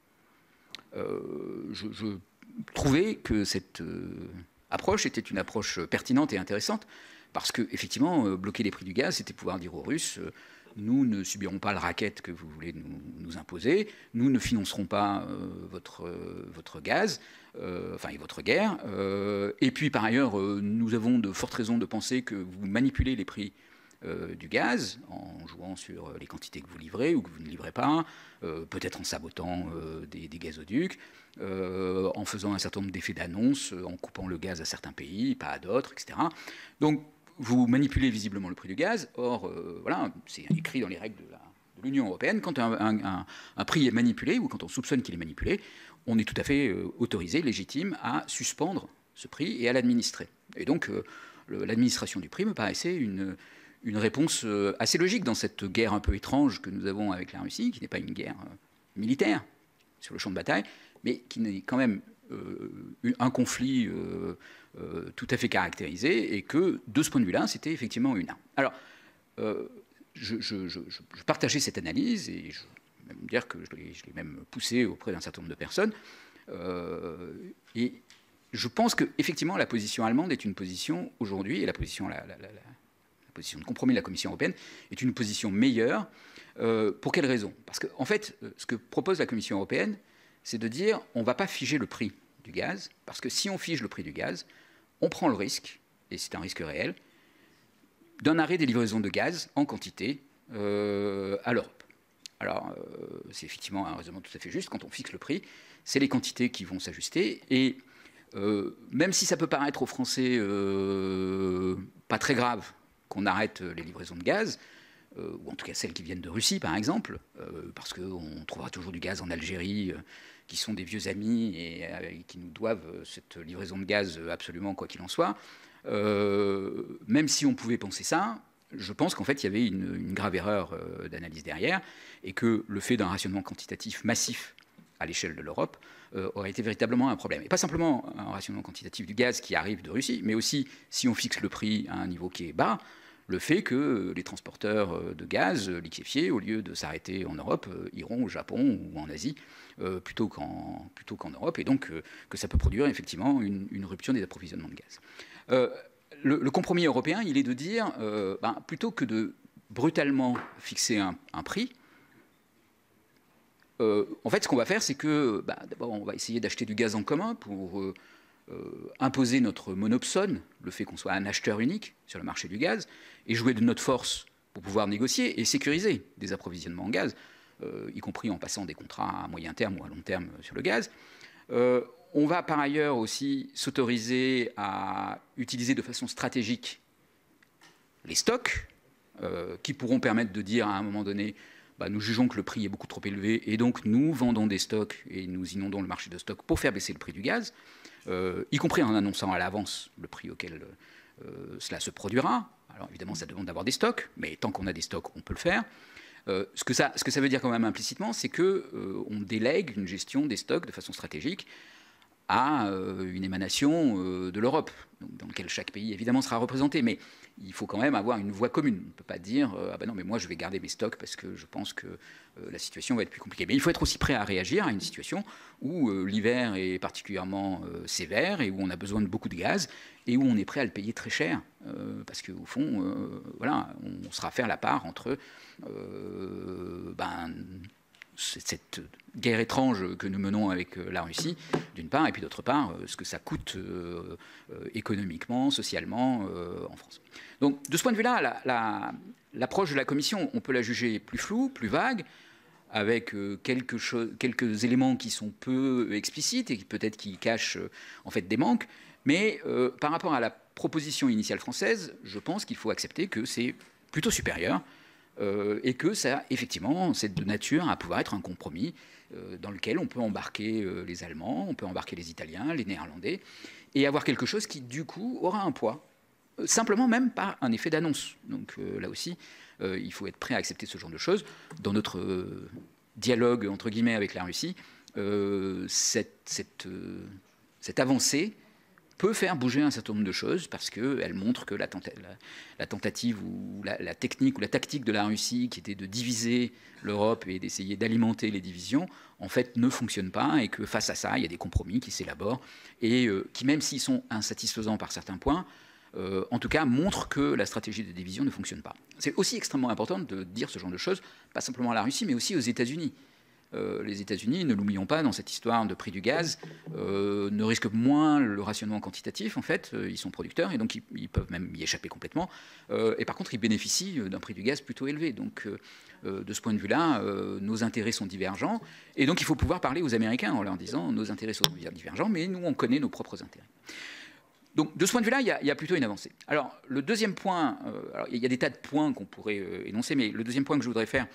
Euh, je, je trouvais que cette euh, approche était une approche pertinente et intéressante, parce que effectivement, euh, bloquer les prix du gaz, c'était pouvoir dire aux Russes euh, nous ne subirons pas le racket que vous voulez nous, nous imposer, nous ne financerons pas euh, votre, euh, votre gaz, euh, enfin et votre guerre, euh, et puis par ailleurs, euh, nous avons de fortes raisons de penser que vous manipulez les prix Euh, du gaz, en jouant sur les quantités que vous livrez ou que vous ne livrez pas, euh, peut-être en sabotant euh, des, des gazoducs, euh, en faisant un certain nombre d'effets d'annonce, euh, en coupant le gaz à certains pays, pas à d'autres, et cetera. Donc, vous manipulez visiblement le prix du gaz. Or, euh, voilà, c'est écrit dans les règles de l'Union européenne. Quand un, un, un, un prix est manipulé, ou quand on soupçonne qu'il est manipulé, on est tout à fait euh, autorisé, légitime, à suspendre ce prix et à l'administrer. Et donc, euh, l'administration du prix me paraissait une... une réponse assez logique dans cette guerre un peu étrange que nous avons avec la Russie, qui n'est pas une guerre militaire sur le champ de bataille, mais qui n'est quand même euh, un conflit euh, euh, tout à fait caractérisé, et que, de ce point de vue-là, c'était effectivement une arme. Alors, euh, je, je, je, je partageais cette analyse, et je vais même dire que je l'ai même poussée auprès d'un certain nombre de personnes, euh, et je pense qu'effectivement, la position allemande est une position, aujourd'hui, et la position... La, la, la, La position de compromis de la Commission européenne est une position meilleure. Euh, pour quelle raison? Parce qu'en en fait, ce que propose la Commission européenne, c'est de dire on ne va pas figer le prix du gaz, parce que si on fige le prix du gaz, on prend le risque, et c'est un risque réel, d'un arrêt des livraisons de gaz en quantité euh, à l'Europe. Alors, euh, c'est effectivement un raisonnement tout à fait juste. Quand on fixe le prix, c'est les quantités qui vont s'ajuster, et euh, même si ça peut paraître aux Français euh, pas très grave qu'on arrête les livraisons de gaz, euh, ou en tout cas celles qui viennent de Russie, par exemple, euh, parce qu'on trouvera toujours du gaz en Algérie, euh, qui sont des vieux amis et, euh, et qui nous doivent cette livraison de gaz absolument, quoi qu'il en soit. Euh, même si on pouvait penser ça, je pense qu'en fait, il y avait une, une grave erreur euh, d'analyse derrière, et que le fait d'un rationnement quantitatif massif à l'échelle de l'Europe euh, aurait été véritablement un problème. Et pas simplement un rationnement quantitatif du gaz qui arrive de Russie, mais aussi, si on fixe le prix à un niveau qui est bas, le fait que les transporteurs de gaz liquéfié, au lieu de s'arrêter en Europe, iront au Japon ou en Asie euh, plutôt qu'en plutôt qu'en Europe, et donc euh, que ça peut produire effectivement une, une rupture des approvisionnements de gaz. Euh, le, le compromis européen, il est de dire, euh, ben, plutôt que de brutalement fixer un, un prix, euh, en fait, ce qu'on va faire, c'est que ben, d'abord, on va essayer d'acheter du gaz en commun pour euh, Euh, imposer notre monopsone, le fait qu'on soit un acheteur unique sur le marché du gaz, et jouer de notre force pour pouvoir négocier et sécuriser des approvisionnements en gaz, euh, y compris en passant des contrats à moyen terme ou à long terme sur le gaz. Euh, on va par ailleurs aussi s'autoriser à utiliser de façon stratégique les stocks, euh, qui pourront permettre de dire à un moment donné, bah, nous jugeons que le prix est beaucoup trop élevé, et donc nous vendons des stocks et nous inondons le marché de stocks pour faire baisser le prix du gaz. Euh, y compris en annonçant à l'avance le prix auquel euh, cela se produira. Alors évidemment, ça demande d'avoir des stocks, mais tant qu'on a des stocks, on peut le faire. Euh, ce, que ça, ce que ça veut dire quand même implicitement, c'est qu'on euh, délègue une gestion des stocks de façon stratégique à euh, une émanation euh, de l'Europe, dans laquelle chaque pays évidemment sera représenté. Mais il faut quand même avoir une voie commune. On ne peut pas dire euh, ah ben non, mais moi je vais garder mes stocks parce que je pense que euh, la situation va être plus compliquée. Mais il faut être aussi prêt à réagir à une situation où euh, l'hiver est particulièrement euh, sévère et où on a besoin de beaucoup de gaz et où on est prêt à le payer très cher euh, parce qu'au fond, euh, voilà, on sera faire la part entre euh, ben, cette guerre étrange que nous menons avec la Russie, d'une part, et puis d'autre part, ce que ça coûte euh, économiquement, socialement euh, en France. Donc, de ce point de vue-là, la, la, l'approche de la Commission, on peut la juger plus floue, plus vague, avec euh, quelque chose, quelques éléments qui sont peu explicites et qui peut-être qui cachent euh, en fait des manques. Mais euh, par rapport à la proposition initiale française, je pense qu'il faut accepter que c'est plutôt supérieur. Euh, et que ça, effectivement, c'est de nature à pouvoir être un compromis euh, dans lequel on peut embarquer euh, les Allemands, on peut embarquer les Italiens, les Néerlandais, et avoir quelque chose qui, du coup, aura un poids, euh, simplement même par un effet d'annonce. Donc euh, là aussi, euh, il faut être prêt à accepter ce genre de choses. Dans notre euh, dialogue, entre guillemets, avec la Russie, euh, cette, cette, euh, cette avancée peut faire bouger un certain nombre de choses parce qu'elle montre que la, tenta la, la tentative ou la, la technique ou la tactique de la Russie qui était de diviser l'Europe et d'essayer d'alimenter les divisions, en fait, ne fonctionne pas et que face à ça, il y a des compromis qui s'élaborent et euh, qui, même s'ils sont insatisfaisants par certains points, euh, en tout cas, montrent que la stratégie de division ne fonctionne pas. C'est aussi extrêmement important de dire ce genre de choses, pas simplement à la Russie, mais aussi aux États-Unis. Euh, les États-Unis, ne l'oublions pas, dans cette histoire de prix du gaz, euh, ne risquent moins le rationnement quantitatif. En fait, euh, ils sont producteurs et donc ils, ils peuvent même y échapper complètement. Euh, et par contre, ils bénéficient d'un prix du gaz plutôt élevé. Donc, euh, de ce point de vue-là, euh, nos intérêts sont divergents. Et donc, il faut pouvoir parler aux Américains en leur disant nos intérêts sont divergents, mais nous, on connaît nos propres intérêts. Donc, de ce point de vue-là, il, il y a plutôt une avancée. Alors, le deuxième point, euh, alors, il y a des tas de points qu'on pourrait euh, énoncer, mais le deuxième point que je voudrais faire,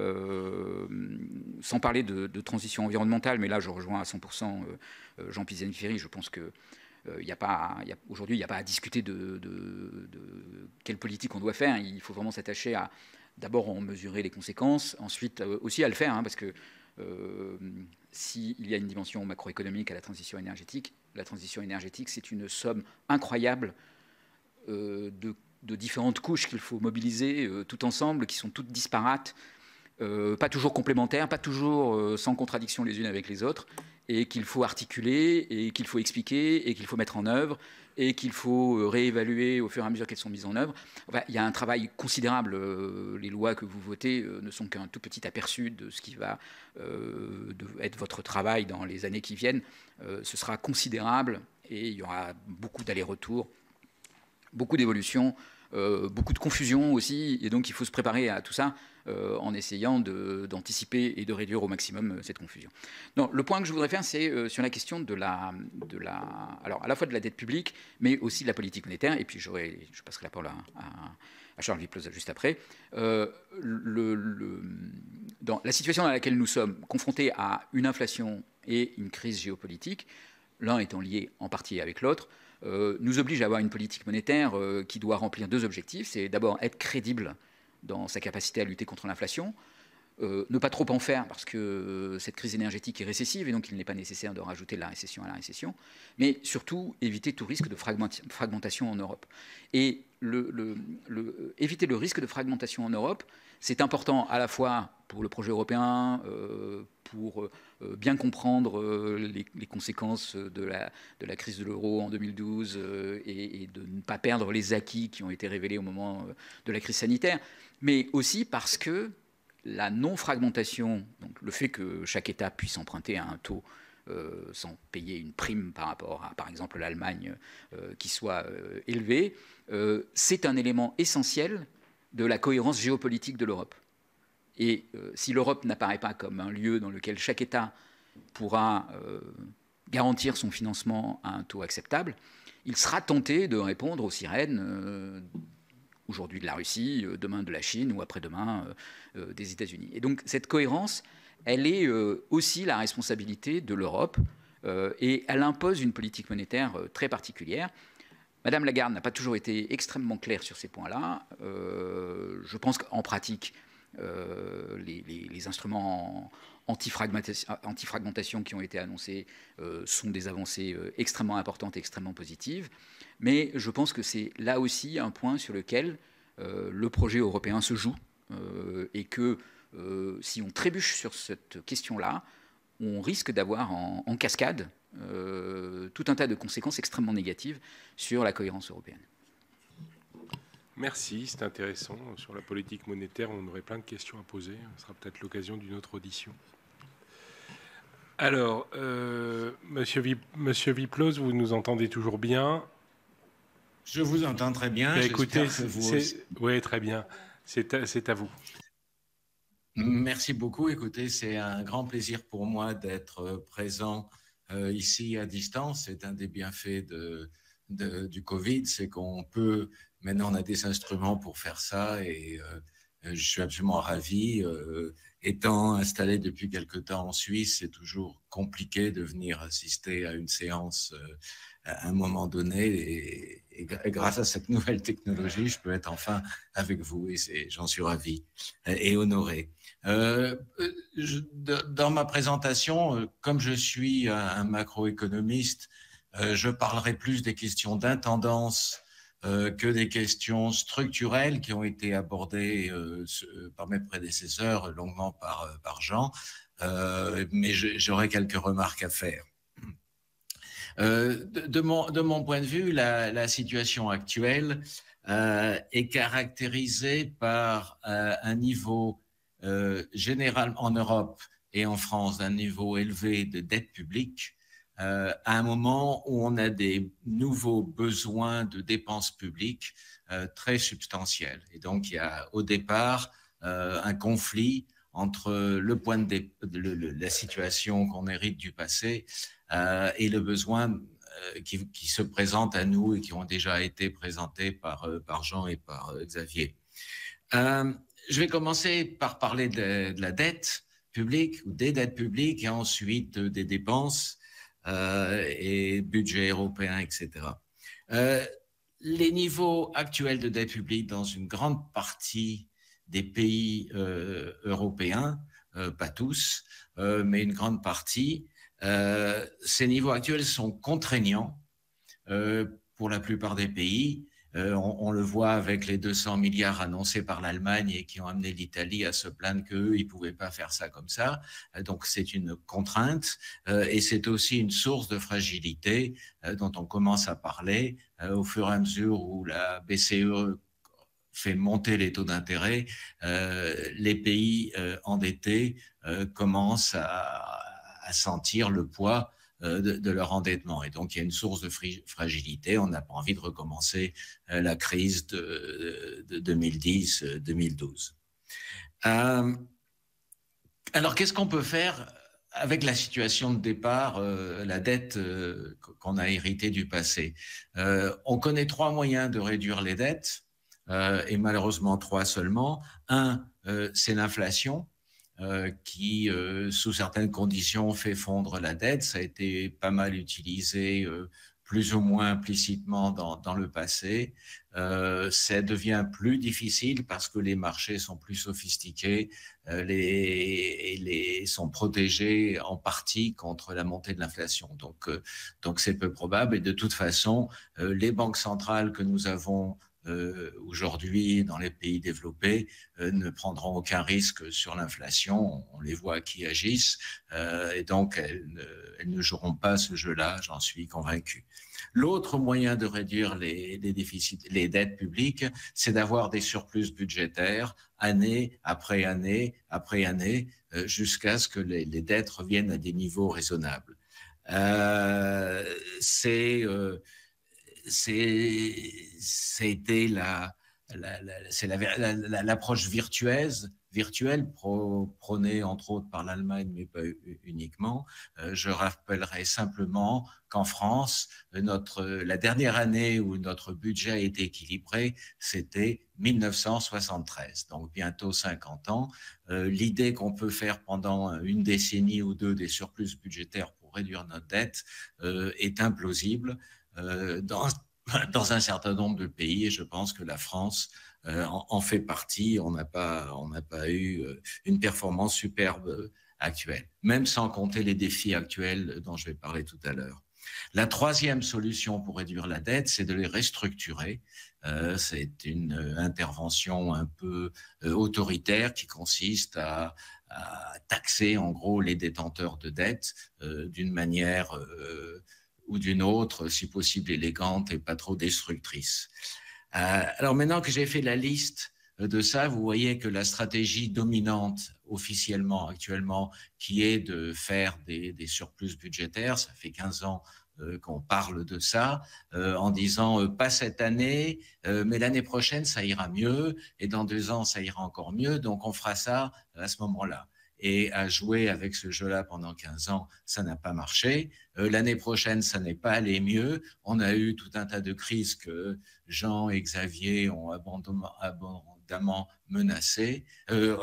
Euh, sans parler de, de transition environnementale, mais là je rejoins à cent pour cent euh, Jean Pisani-Ferry, je pense que euh, y a pas, y a, aujourd'hui il n'y a pas à discuter de, de, de quelle politique on doit faire, il faut vraiment s'attacher à d'abord en mesurer les conséquences, ensuite euh, aussi à le faire, hein, parce que euh, s'il y a une dimension macroéconomique à la transition énergétique, la transition énergétique c'est une somme incroyable euh, de, de différentes couches qu'il faut mobiliser euh, tout ensemble, qui sont toutes disparates, Euh, pas toujours complémentaires, pas toujours euh, sans contradiction les unes avec les autres, et qu'il faut articuler, et qu'il faut expliquer, et qu'il faut mettre en œuvre, et qu'il faut euh, réévaluer au fur et à mesure qu'elles sont mises en œuvre. Enfin, il y a un travail considérable. Euh, les lois que vous votez euh, ne sont qu'un tout petit aperçu de ce qui va euh, de être votre travail dans les années qui viennent. Euh, ce sera considérable, et il y aura beaucoup d'allers-retours, beaucoup d'évolutions, euh, beaucoup de confusion aussi, et donc il faut se préparer à tout ça euh, en essayant d'anticiper et de réduire au maximum euh, cette confusion. Non, le point que je voudrais faire, c'est euh, sur la question de la, de la, alors à la fois de la dette publique, mais aussi de la politique monétaire, et puis je passerai la parole à, à, à Charles Wiplös juste après. Euh, le, le, dans la situation dans laquelle nous sommes, confrontés à une inflation et une crise géopolitique, l'un étant lié en partie avec l'autre, Euh, nous oblige à avoir une politique monétaire euh, qui doit remplir deux objectifs. C'est d'abord être crédible dans sa capacité à lutter contre l'inflation, euh, ne pas trop en faire parce que euh, cette crise énergétique est récessive et donc il n'est pas nécessaire de rajouter de la récession à la récession, mais surtout éviter tout risque de fragmentation en Europe. Et le, le, le, éviter le risque de fragmentation en Europe, c'est important à la fois pour le projet européen, euh, pour euh, bien comprendre euh, les, les conséquences de la, de la crise de l'euro en deux mille douze euh, et, et de ne pas perdre les acquis qui ont été révélés au moment euh, de la crise sanitaire, mais aussi parce que la non-fragmentation, donc le fait que chaque État puisse emprunter à un taux euh, sans payer une prime par rapport à, par exemple, l'Allemagne euh, qui soit euh, élevée, euh, c'est un élément essentiel de la cohérence géopolitique de l'Europe. Et euh, si l'Europe n'apparaît pas comme un lieu dans lequel chaque État pourra euh, garantir son financement à un taux acceptable, il sera tenté de répondre aux sirènes euh, aujourd'hui de la Russie, euh, demain de la Chine ou après-demain euh, euh, des États-Unis. Et donc cette cohérence, elle est euh, aussi la responsabilité de l'Europe euh, et elle impose une politique monétaire euh, très particulière. Madame Lagarde n'a pas toujours été extrêmement claire sur ces points-là. Euh, je pense qu'en pratique, Euh, les, les, les instruments anti-fragmentation, anti-fragmentation qui ont été annoncés euh, sont des avancées euh, extrêmement importantes et extrêmement positives. Mais je pense que c'est là aussi un point sur lequel euh, le projet européen se joue euh, et que euh, si on trébuche sur cette question-là, on risque d'avoir en, en cascade euh, tout un tas de conséquences extrêmement négatives sur la cohérence européenne. Merci, c'est intéressant. Sur la politique monétaire, on aurait plein de questions à poser. Ce sera peut-être l'occasion d'une autre audition. Alors, euh, Monsieur, Vip, Monsieur Viplos, vous nous entendez toujours bien? Je vous entends très bien. Bah, écoutez, vous... oui, très bien. C'est à, c'est à vous. Merci beaucoup. Écoutez, c'est un grand plaisir pour moi d'être présent euh, ici à distance. C'est un des bienfaits de, de, du Covid, c'est qu'on peut... Maintenant, on a des instruments pour faire ça et euh, je suis absolument ravi. Euh, étant installé depuis quelque temps en Suisse, c'est toujours compliqué de venir assister à une séance euh, à un moment donné. Et, et, et grâce à cette nouvelle technologie, je peux être enfin avec vous et j'en suis ravi et honoré. Euh, je, dans ma présentation, comme je suis un, un macroéconomiste, euh, je parlerai plus des questions d'intendance Euh, que des questions structurelles qui ont été abordées euh, par mes prédécesseurs, longuement par, par Jean, euh, mais j'aurais quelques remarques à faire. Euh, de, de, mon, de mon point de vue, la, la situation actuelle euh, est caractérisée par euh, un niveau euh, général en Europe et en France, d'un niveau élevé de dette publique, Euh, à un moment où on a des nouveaux besoins de dépenses publiques euh, très substantiels. Et donc, il y a au départ euh, un conflit entre le point de le, le, la situation qu'on hérite du passé euh, et le besoin euh, qui, qui se présente à nous et qui ont déjà été présentés par, euh, par Jean et par euh, Xavier. Euh, je vais commencer par parler de, de la dette publique ou des dettes publiques et ensuite euh, des dépenses Euh, et budget européen, et cetera. Euh, les niveaux actuels de dette publique dans une grande partie des pays euh, européens, euh, pas tous, euh, mais une grande partie, euh, ces niveaux actuels sont contraignants euh, pour la plupart des pays. Euh, on, on le voit avec les deux cents milliards annoncés par l'Allemagne et qui ont amené l'Italie à se plaindre qu'eux, ils ne pouvaient pas faire ça comme ça. Euh, donc, c'est une contrainte euh, et c'est aussi une source de fragilité euh, dont on commence à parler euh, au fur et à mesure où la B C E fait monter les taux d'intérêt. Euh, les pays euh, endettés euh, commencent à, à sentir le poids De, de leur endettement. Et donc, il y a une source de fragilité. On n'a pas envie de recommencer euh, la crise de, de deux mille dix deux mille douze. Euh, alors, qu'est-ce qu'on peut faire avec la situation de départ, euh, la dette euh, qu'on a héritée du passé? euh, On connaît trois moyens de réduire les dettes, euh, et malheureusement trois seulement. Un, euh, c'est l'inflation. Euh, qui, euh, sous certaines conditions, fait fondre la dette. Ça a été pas mal utilisé, euh, plus ou moins implicitement dans, dans le passé. Euh, ça devient plus difficile parce que les marchés sont plus sophistiqués, euh, les, les sont protégés en partie contre la montée de l'inflation. Donc, euh, donc c'est peu probable. Et de toute façon, euh, les banques centrales que nous avons Euh, aujourd'hui dans les pays développés euh, ne prendront aucun risque sur l'inflation. On les voit qui agissent euh, et donc elles ne, elles ne joueront pas ce jeu-là, j'en suis convaincu. L'autre moyen de réduire les, les déficits, les dettes publiques, c'est d'avoir des surplus budgétaires année après année après année euh, jusqu'à ce que les, les dettes reviennent à des niveaux raisonnables. Euh, c'est euh, c'était la, la, la, c'est la, la, la, l'approche virtueuse, virtuelle pro, prônée entre autres par l'Allemagne, mais pas uniquement. Euh, je rappellerai simplement qu'en France, notre, la dernière année où notre budget a été équilibré, c'était mille neuf cent soixante-treize, donc bientôt cinquante ans. Euh, l'idée qu'on peut faire pendant une décennie ou deux des surplus budgétaires pour réduire notre dette euh, est implausible. Euh, dans, dans un certain nombre de pays, et je pense que la France euh, en, en fait partie. On n'a pas, on n'a pas eu une performance superbe actuelle, même sans compter les défis actuels dont je vais parler tout à l'heure. La troisième solution pour réduire la dette, c'est de les restructurer. Euh, c'est une intervention un peu euh, autoritaire qui consiste à, à taxer en gros les détenteurs de dettes euh, d'une manière euh, ou d'une autre, si possible élégante et pas trop destructrice. Euh, alors maintenant que j'ai fait la liste de ça, vous voyez que la stratégie dominante officiellement actuellement, qui est de faire des, des surplus budgétaires, ça fait quinze ans euh, qu'on parle de ça, euh, en disant euh, pas cette année, euh, mais l'année prochaine ça ira mieux, et dans deux ans ça ira encore mieux, donc on fera ça à ce moment-là. Et à jouer avec ce jeu-là pendant quinze ans, ça n'a pas marché. Euh, l'année prochaine, ça n'est pas allé mieux. On a eu tout un tas de crises que Jean et Xavier ont abandonné, abondamment menacées, euh,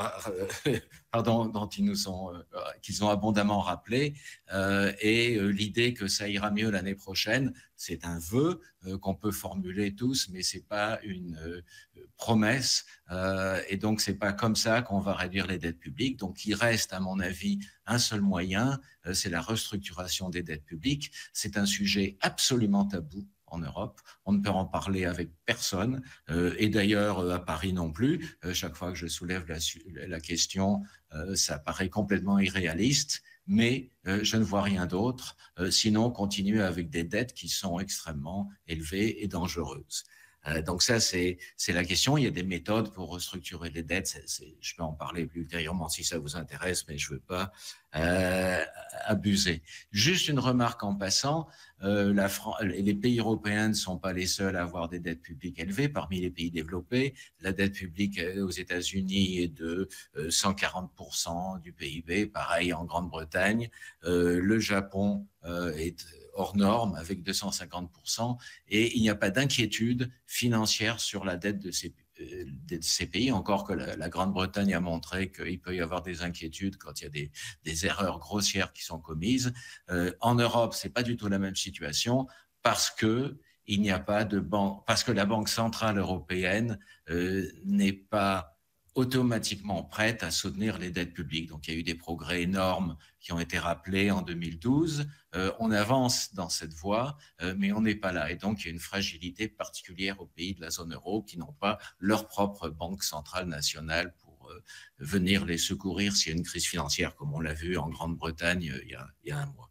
pardon, dont ils nous ont, euh, qu'ils ont abondamment rappelé. Euh, et euh, l'idée que ça ira mieux l'année prochaine, c'est un vœu euh, qu'on peut formuler tous, mais c'est pas une euh, promesse. Euh, et donc, c'est pas comme ça qu'on va réduire les dettes publiques. Donc, il reste, à mon avis, un seul moyen, euh, c'est la restructuration des dettes publiques. C'est un sujet absolument tabou en Europe. On ne peut en parler avec personne, euh, et d'ailleurs euh, à Paris non plus. Euh, chaque fois que je soulève la, la question, euh, ça paraît complètement irréaliste, mais euh, je ne vois rien d'autre, euh, sinon continuer avec des dettes qui sont extrêmement élevées et dangereuses. Euh, donc ça, c'est la question. Il y a des méthodes pour restructurer les dettes. C'est, c'est, je peux en parler plus ultérieurement si ça vous intéresse, mais je ne veux pas euh, abuser. Juste une remarque en passant, euh, la Fran- les pays européens ne sont pas les seuls à avoir des dettes publiques élevées. Parmi les pays développés, la dette publique aux États-Unis est de euh, cent quarante pour cent du P I B, pareil en Grande-Bretagne. Euh, le Japon euh, est hors norme avec deux cent cinquante pour cent, et il n'y a pas d'inquiétude financière sur la dette de ces, euh, de ces pays, encore que la, la Grande-Bretagne a montré qu'il peut y avoir des inquiétudes quand il y a des, des erreurs grossières qui sont commises. Euh, en Europe, c'est pas du tout la même situation, parce que il n'y a pas de banque, parce que la Banque centrale européenne euh, n'est pas automatiquement prête à soutenir les dettes publiques. Donc, il y a eu des progrès énormes qui ont été rappelés en deux mille douze. Euh, on avance dans cette voie, euh, mais on n'est pas là. Et donc, il y a une fragilité particulière aux pays de la zone euro qui n'ont pas leur propre banque centrale nationale pour euh, venir les secourir s'il y a une crise financière, comme on l'a vu en Grande-Bretagne euh, il y a, il y a un mois.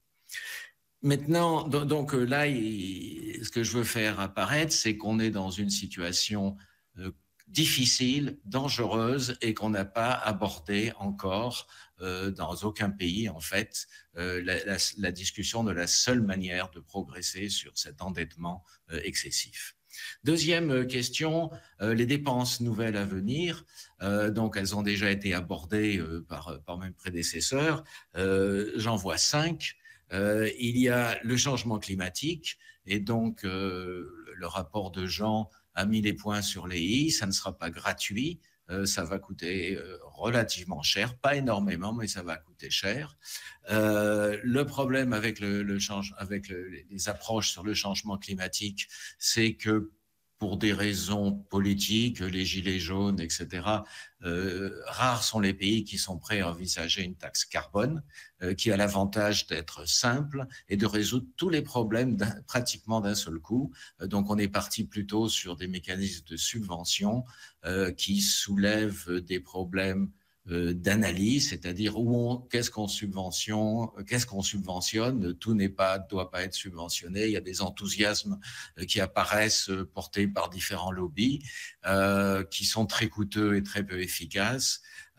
Maintenant, donc là, il, ce que je veux faire apparaître, c'est qu'on est dans une situation euh, difficile, dangereuse, et qu'on n'a pas abordé encore euh, dans aucun pays, en fait, euh, la, la, la discussion de la seule manière de progresser sur cet endettement euh, excessif. Deuxième question, euh, les dépenses nouvelles à venir. Euh, donc, elles ont déjà été abordées euh, par, par mes prédécesseurs. Euh, J'en vois cinq. Euh, il y a le changement climatique, et donc euh, le rapport de Jean a mis les points sur les i. Ça ne sera pas gratuit, euh, ça va coûter euh, relativement cher, pas énormément, mais ça va coûter cher. Euh, le problème avec, le, le change, avec le, les approches sur le changement climatique, c'est que pour des raisons politiques, les gilets jaunes, et cetera, euh, rares sont les pays qui sont prêts à envisager une taxe carbone euh, qui a l'avantage d'être simple et de résoudre tous les problèmes d'un, pratiquement d'un seul coup. Euh, donc, on est parti plutôt sur des mécanismes de subvention euh, qui soulèvent des problèmes Euh, d'analyse, c'est-à-dire où on, qu'est-ce qu'on subventionne, qu'est-ce qu'on subventionne. Tout n'est pas, doit pas être subventionné. Il y a des enthousiasmes euh, qui apparaissent euh, portés par différents lobbies euh, qui sont très coûteux et très peu efficaces.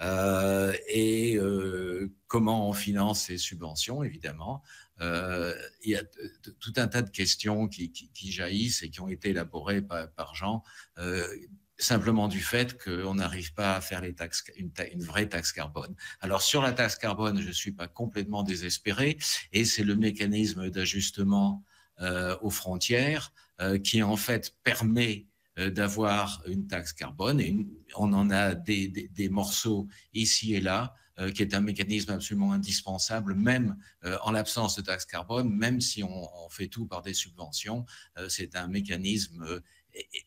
Euh, et euh, comment on finance ces subventions, évidemment. Euh, il y a tout un tas de questions qui, qui, qui jaillissent et qui ont été élaborées par, par Jean. Euh, simplement du fait qu'on n'arrive pas à faire les taxes, une, une vraie taxe carbone. Alors, sur la taxe carbone, je ne suis pas complètement désespéré, et c'est le mécanisme d'ajustement euh, aux frontières euh, qui, en fait, permet euh, d'avoir une taxe carbone, et une, on en a des, des, des morceaux ici et là, euh, qui est un mécanisme absolument indispensable, même euh, en l'absence de taxe carbone, même si on, on fait tout par des subventions, euh, c'est un mécanisme euh,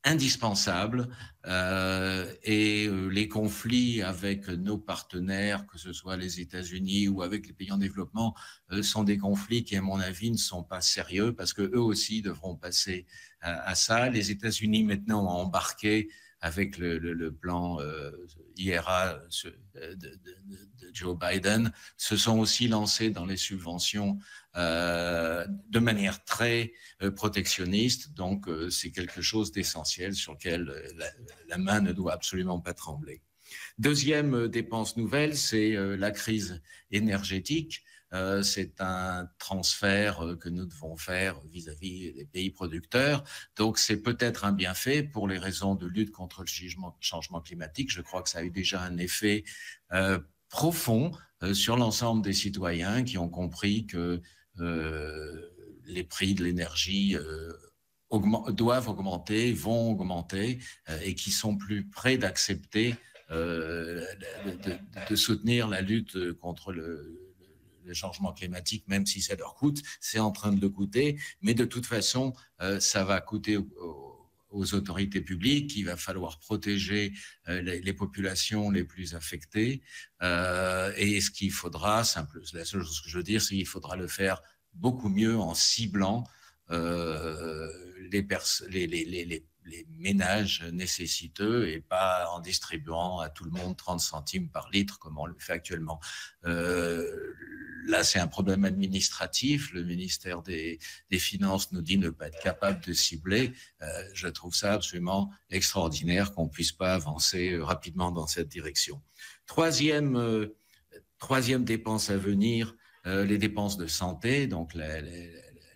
indispensable euh, et euh, les conflits avec nos partenaires, que ce soit les États-Unis ou avec les pays en développement, euh, sont des conflits qui, à mon avis, ne sont pas sérieux parce que eux aussi devront passer à, à ça. Les États-Unis maintenant ont embarqué avec le, le, le plan euh, I R A de, de, de, de Joe Biden, se sont aussi lancés dans les subventions euh, de manière très euh, protectionniste. Donc, euh, c'est quelque chose d'essentiel sur lequel la, la main ne doit absolument pas trembler. Deuxième euh, dépense nouvelle, c'est euh, la crise énergétique. Euh, c'est un transfert euh, que nous devons faire vis-à-vis des pays producteurs. Donc, c'est peut-être un bienfait pour les raisons de lutte contre le changement, changement climatique. Je crois que ça a eu déjà un effet euh, profond euh, sur l'ensemble des citoyens qui ont compris que euh, les prix de l'énergie euh, augment, doivent augmenter, vont augmenter euh, et qui sont plus près d'accepter euh, de, de, de soutenir la lutte contre le le changement climatique, même si ça leur coûte, c'est en train de le coûter, mais de toute façon, euh, ça va coûter aux, aux autorités publiques, il va falloir protéger euh, les, les populations les plus affectées, euh, et ce qu'il faudra, simple, la seule chose que je veux dire, c'est qu'il faudra le faire beaucoup mieux en ciblant euh, les, les, les, les, les les ménages nécessiteux et pas en distribuant à tout le monde trente centimes par litre comme on le fait actuellement. Euh, là, c'est un problème administratif. Le ministère des, des Finances nous dit ne pas être capable de cibler. Euh, je trouve ça absolument extraordinaire qu'on puisse pas avancer rapidement dans cette direction. Troisième, euh, troisième dépense à venir, euh, les dépenses de santé, donc la, la, la,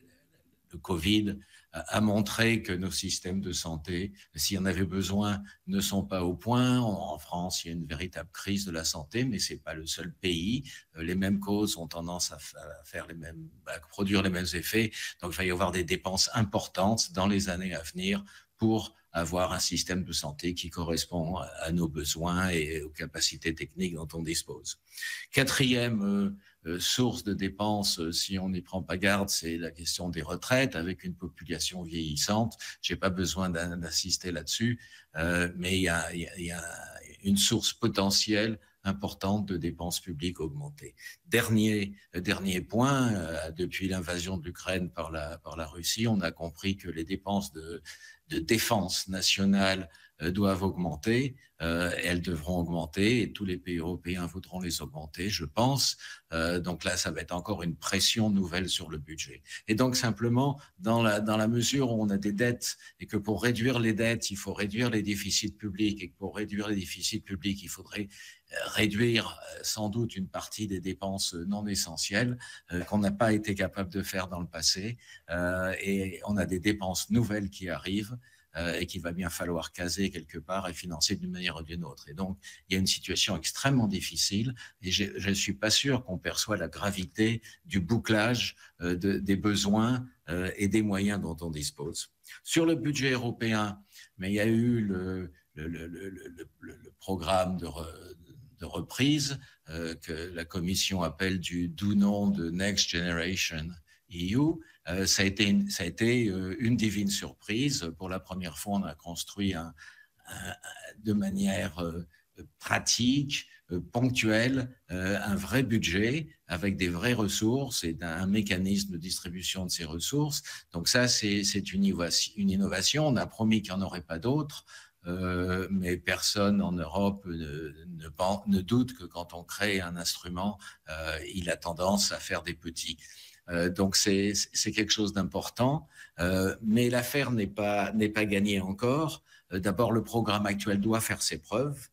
le Covid a montré que nos systèmes de santé, s'il y en avait besoin, ne sont pas au point. En France, il y a une véritable crise de la santé, mais c'est pas le seul pays. Les mêmes causes ont tendance à faire les mêmes, à produire les mêmes effets. Donc, il va y avoir des dépenses importantes dans les années à venir pour avoir un système de santé qui correspond à nos besoins et aux capacités techniques dont on dispose. Quatrième euh, euh, source de dépenses, euh, si on n'y prend pas garde, c'est la question des retraites. Avec une population vieillissante, j'ai pas besoin d'insister là-dessus, euh, mais il y a, il y a une source potentielle importante de dépenses publiques augmentées. Dernier, dernier point, euh, depuis l'invasion de l'Ukraine par la, par la Russie, on a compris que les dépenses de, de défense nationale euh, doivent augmenter. Euh, elles devront augmenter et tous les pays européens voudront les augmenter, je pense. Euh, donc là, ça va être encore une pression nouvelle sur le budget. Et donc simplement, dans la, dans la mesure où on a des dettes et que pour réduire les dettes, il faut réduire les déficits publics et que pour réduire les déficits publics, il faudrait réduire sans doute une partie des dépenses non essentielles euh, qu'on n'a pas été capable de faire dans le passé euh, et on a des dépenses nouvelles qui arrivent euh, et qu'il va bien falloir caser quelque part et financer d'une manière ou d'une autre. Et donc, il y a une situation extrêmement difficile et je ne suis pas sûr qu'on perçoit la gravité du bouclage euh, de, des besoins euh, et des moyens dont on dispose. Sur le budget européen, mais il y a eu le, le, le, le, le, le programme de... Re, de reprise euh, que la Commission appelle du doux nom de Next Generation E U. Euh, ça a été, une, ça a été euh, une divine surprise. Pour la première fois, on a construit un, un, de manière euh, pratique, euh, ponctuelle, euh, un vrai budget avec des vraies ressources et un, un mécanisme de distribution de ces ressources. Donc ça, c'est une innovation, une innovation. On a promis qu'il n'y en aurait pas d'autres. Euh, mais personne en Europe ne, ne, ne doute que quand on crée un instrument, euh, il a tendance à faire des petits. Euh, donc c'est quelque chose d'important, euh, mais l'affaire n'est pas, n'est pas gagnée encore. Euh, D'abord, le programme actuel doit faire ses preuves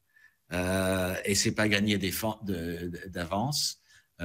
euh, et c'est pas gagné d'avance.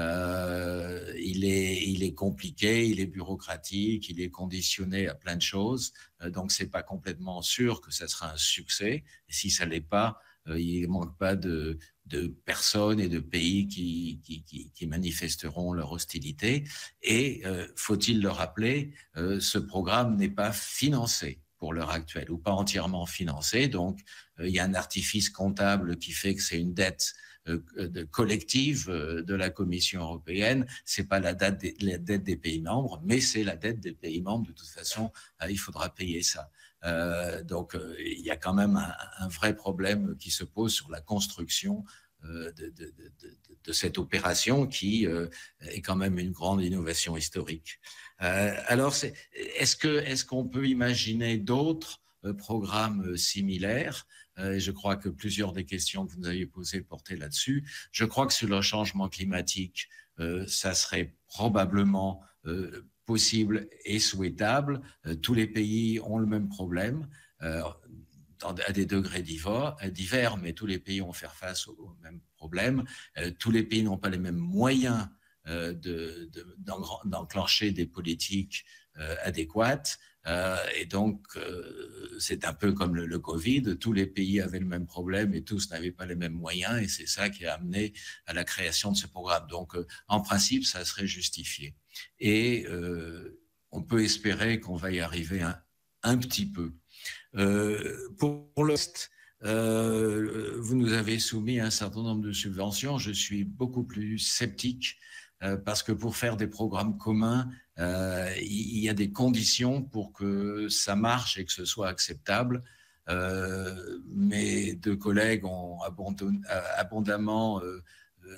Euh, il est, il est compliqué, il est bureaucratique, il est conditionné à plein de choses. Euh, donc, c'est pas complètement sûr que ça sera un succès. Et si ça l'est pas, euh, il manque pas de, de personnes et de pays qui, qui, qui, qui manifesteront leur hostilité. Et euh, faut-il le rappeler, euh, ce programme n'est pas financé pour l'heure actuelle ou pas entièrement financé. Donc, euh, il y a un artifice comptable qui fait que c'est une dette de collective de la Commission européenne. C'est pas la, date des, la dette des pays membres, mais c'est la dette des pays membres. De toute façon, il faudra payer ça. Euh, donc, euh, il y a quand même un, un vrai problème qui se pose sur la construction euh, de, de, de, de, de cette opération qui euh, est quand même une grande innovation historique. Euh, alors, c'est, est-ce que, est-ce qu'on peut imaginer d'autres euh, programmes similaires? Euh, je crois que plusieurs des questions que vous nous avez posées portaient là-dessus. Je crois que sur le changement climatique, euh, ça serait probablement euh, possible et souhaitable. Euh, tous les pays ont le même problème. Euh, à des degrés divers, mais tous les pays vont faire face au, au même problème. Euh, tous les pays n'ont pas les mêmes moyens euh, de, de, d'enclencher des politiques euh, adéquates. Euh, et donc, euh, c'est un peu comme le, le Covid. Tous les pays avaient le même problème et tous n'avaient pas les mêmes moyens. Et c'est ça qui a amené à la création de ce programme. Donc, euh, en principe, ça serait justifié. Et euh, on peut espérer qu'on va y arriver un, un petit peu. Euh, pour, pour le reste, euh, vous nous avez soumis un certain nombre de subventions. Je suis beaucoup plus sceptique euh, parce que pour faire des programmes communs, euh, il y a des conditions pour que ça marche et que ce soit acceptable. Euh, mes deux collègues ont abondamment, abondamment euh, euh,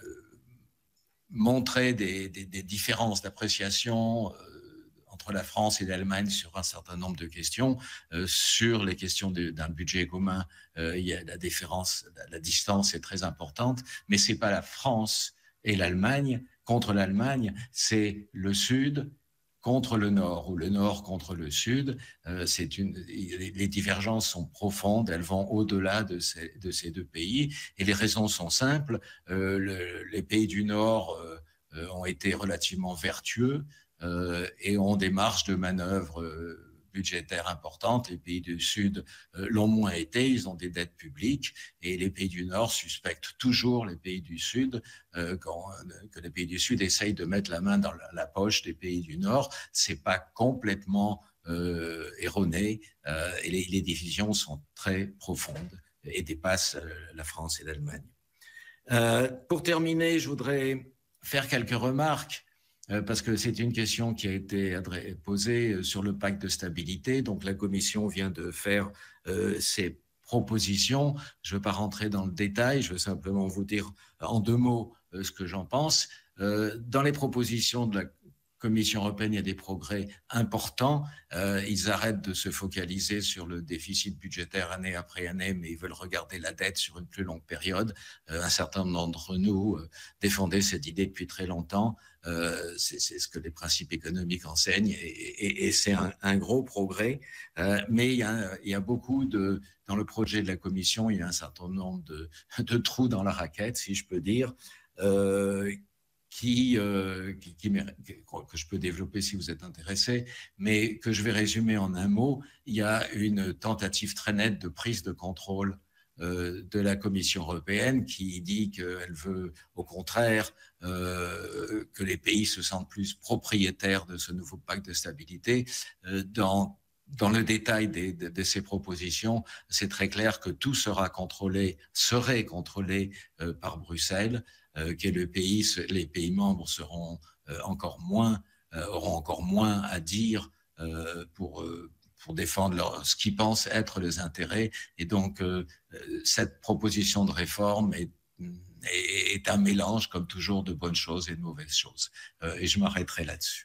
montré des, des, des différences d'appréciation euh, entre la France et l'Allemagne sur un certain nombre de questions. Euh, sur les questions d'un budget commun, euh, il y a la différence, la, la distance est très importante, mais c'est pas la France et l'Allemagne contre l'Allemagne, c'est le Sud contre le Nord, ou le Nord contre le Sud. Euh, c'est une, les divergences sont profondes, elles vont au-delà de ces, de ces deux pays, et les raisons sont simples. Euh, le, les pays du Nord euh, ont été relativement vertueux, Euh, et ont des marges de manœuvre euh, budgétaires importantes. Les pays du Sud euh, l'ont moins été, ils ont des dettes publiques, et les pays du Nord suspectent toujours les pays du Sud, euh, quand, euh, que les pays du Sud essayent de mettre la main dans la, la poche des pays du Nord. C'est pas complètement euh, erroné, euh, et les, les divisions sont très profondes et dépassent euh, la France et l'Allemagne. Euh, pour terminer, je voudrais faire quelques remarques parce que c'est une question qui a été posée sur le pacte de stabilité. Donc la Commission vient de faire euh, ses propositions. Je ne veux pas rentrer dans le détail, je veux simplement vous dire en deux mots euh, ce que j'en pense. Euh, dans les propositions de la Commission européenne, il y a des progrès importants. Euh, ils arrêtent de se focaliser sur le déficit budgétaire année après année, mais ils veulent regarder la dette sur une plus longue période. Euh, un certain nombre d'entre nous euh, défendaient cette idée depuis très longtemps. Euh, c'est ce que les principes économiques enseignent, et, et, et c'est un, un gros progrès. Euh, mais il y, a, il y a beaucoup de... Dans le projet de la Commission, il y a un certain nombre de, de trous dans la raquette, si je peux dire, euh, Qui, euh, qui, qui, que je peux développer si vous êtes intéressé, mais que je vais résumer en un mot. Il y a une tentative très nette de prise de contrôle euh, de la Commission européenne qui dit qu'elle veut, au contraire, euh, que les pays se sentent plus propriétaires de ce nouveau pacte de stabilité. Euh, dans Dans le détail des, de, de ces propositions, c'est très clair que tout sera contrôlé, serait contrôlé euh, par Bruxelles, euh, que le pays, les pays membres seront euh, encore moins, euh, auront encore moins à dire euh, pour, euh, pour défendre leur, ce qu'ils pensent être les intérêts. Et donc, euh, cette proposition de réforme est, est, est un mélange, comme toujours, de bonnes choses et de mauvaises choses. Euh, et je m'arrêterai là-dessus.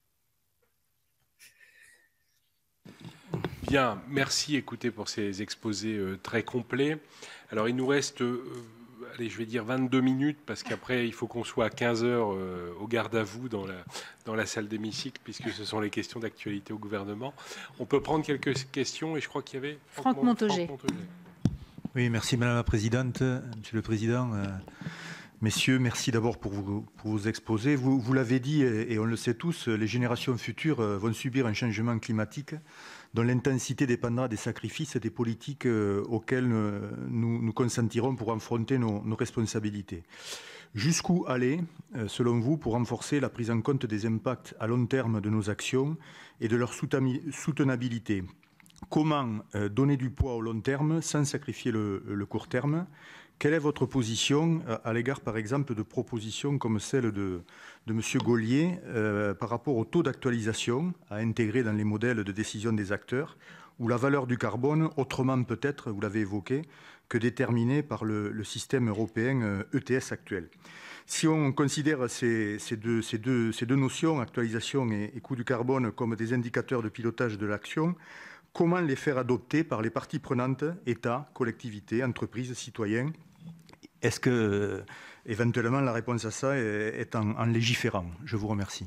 Bien, merci, écoutez, pour ces exposés euh, très complets. Alors, il nous reste, euh, allez, je vais dire vingt-deux minutes, parce qu'après, il faut qu'on soit à quinze heures euh, au garde à vous dans la, dans la salle d'hémicycle, puisque ce sont les questions d'actualité au gouvernement. On peut prendre quelques questions, et je crois qu'il y avait... Franck, Franck Montaugé. Oui, merci Madame la Présidente, Monsieur le Président. Euh, messieurs, merci d'abord pour vous, pour vous exposer. Vous, vous l'avez dit, et, et on le sait tous, les générations futures vont subir un changement climatique dont l'intensité dépendra des sacrifices et des politiques auxquels nous nous consentirons pour affronter nos, nos responsabilités. Jusqu'où aller, selon vous, pour renforcer la prise en compte des impacts à long terme de nos actions et de leur soutenabilité? Comment donner du poids au long terme sans sacrifier le, le court terme? Quelle est votre position à l'égard, par exemple, de propositions comme celle de, de M. Gaulier euh, par rapport au taux d'actualisation à intégrer dans les modèles de décision des acteurs, ou la valeur du carbone, autrement peut-être, vous l'avez évoqué, que déterminée par le, le système européen E T S actuel. Si on considère ces, ces, deux, ces, deux, ces deux notions, actualisation et, et coût du carbone, comme des indicateurs de pilotage de l'action, comment les faire adopter par les parties prenantes, États, collectivités, entreprises, citoyens? Est-ce que, éventuellement, la réponse à ça est, est en, en légiférant? Je vous remercie.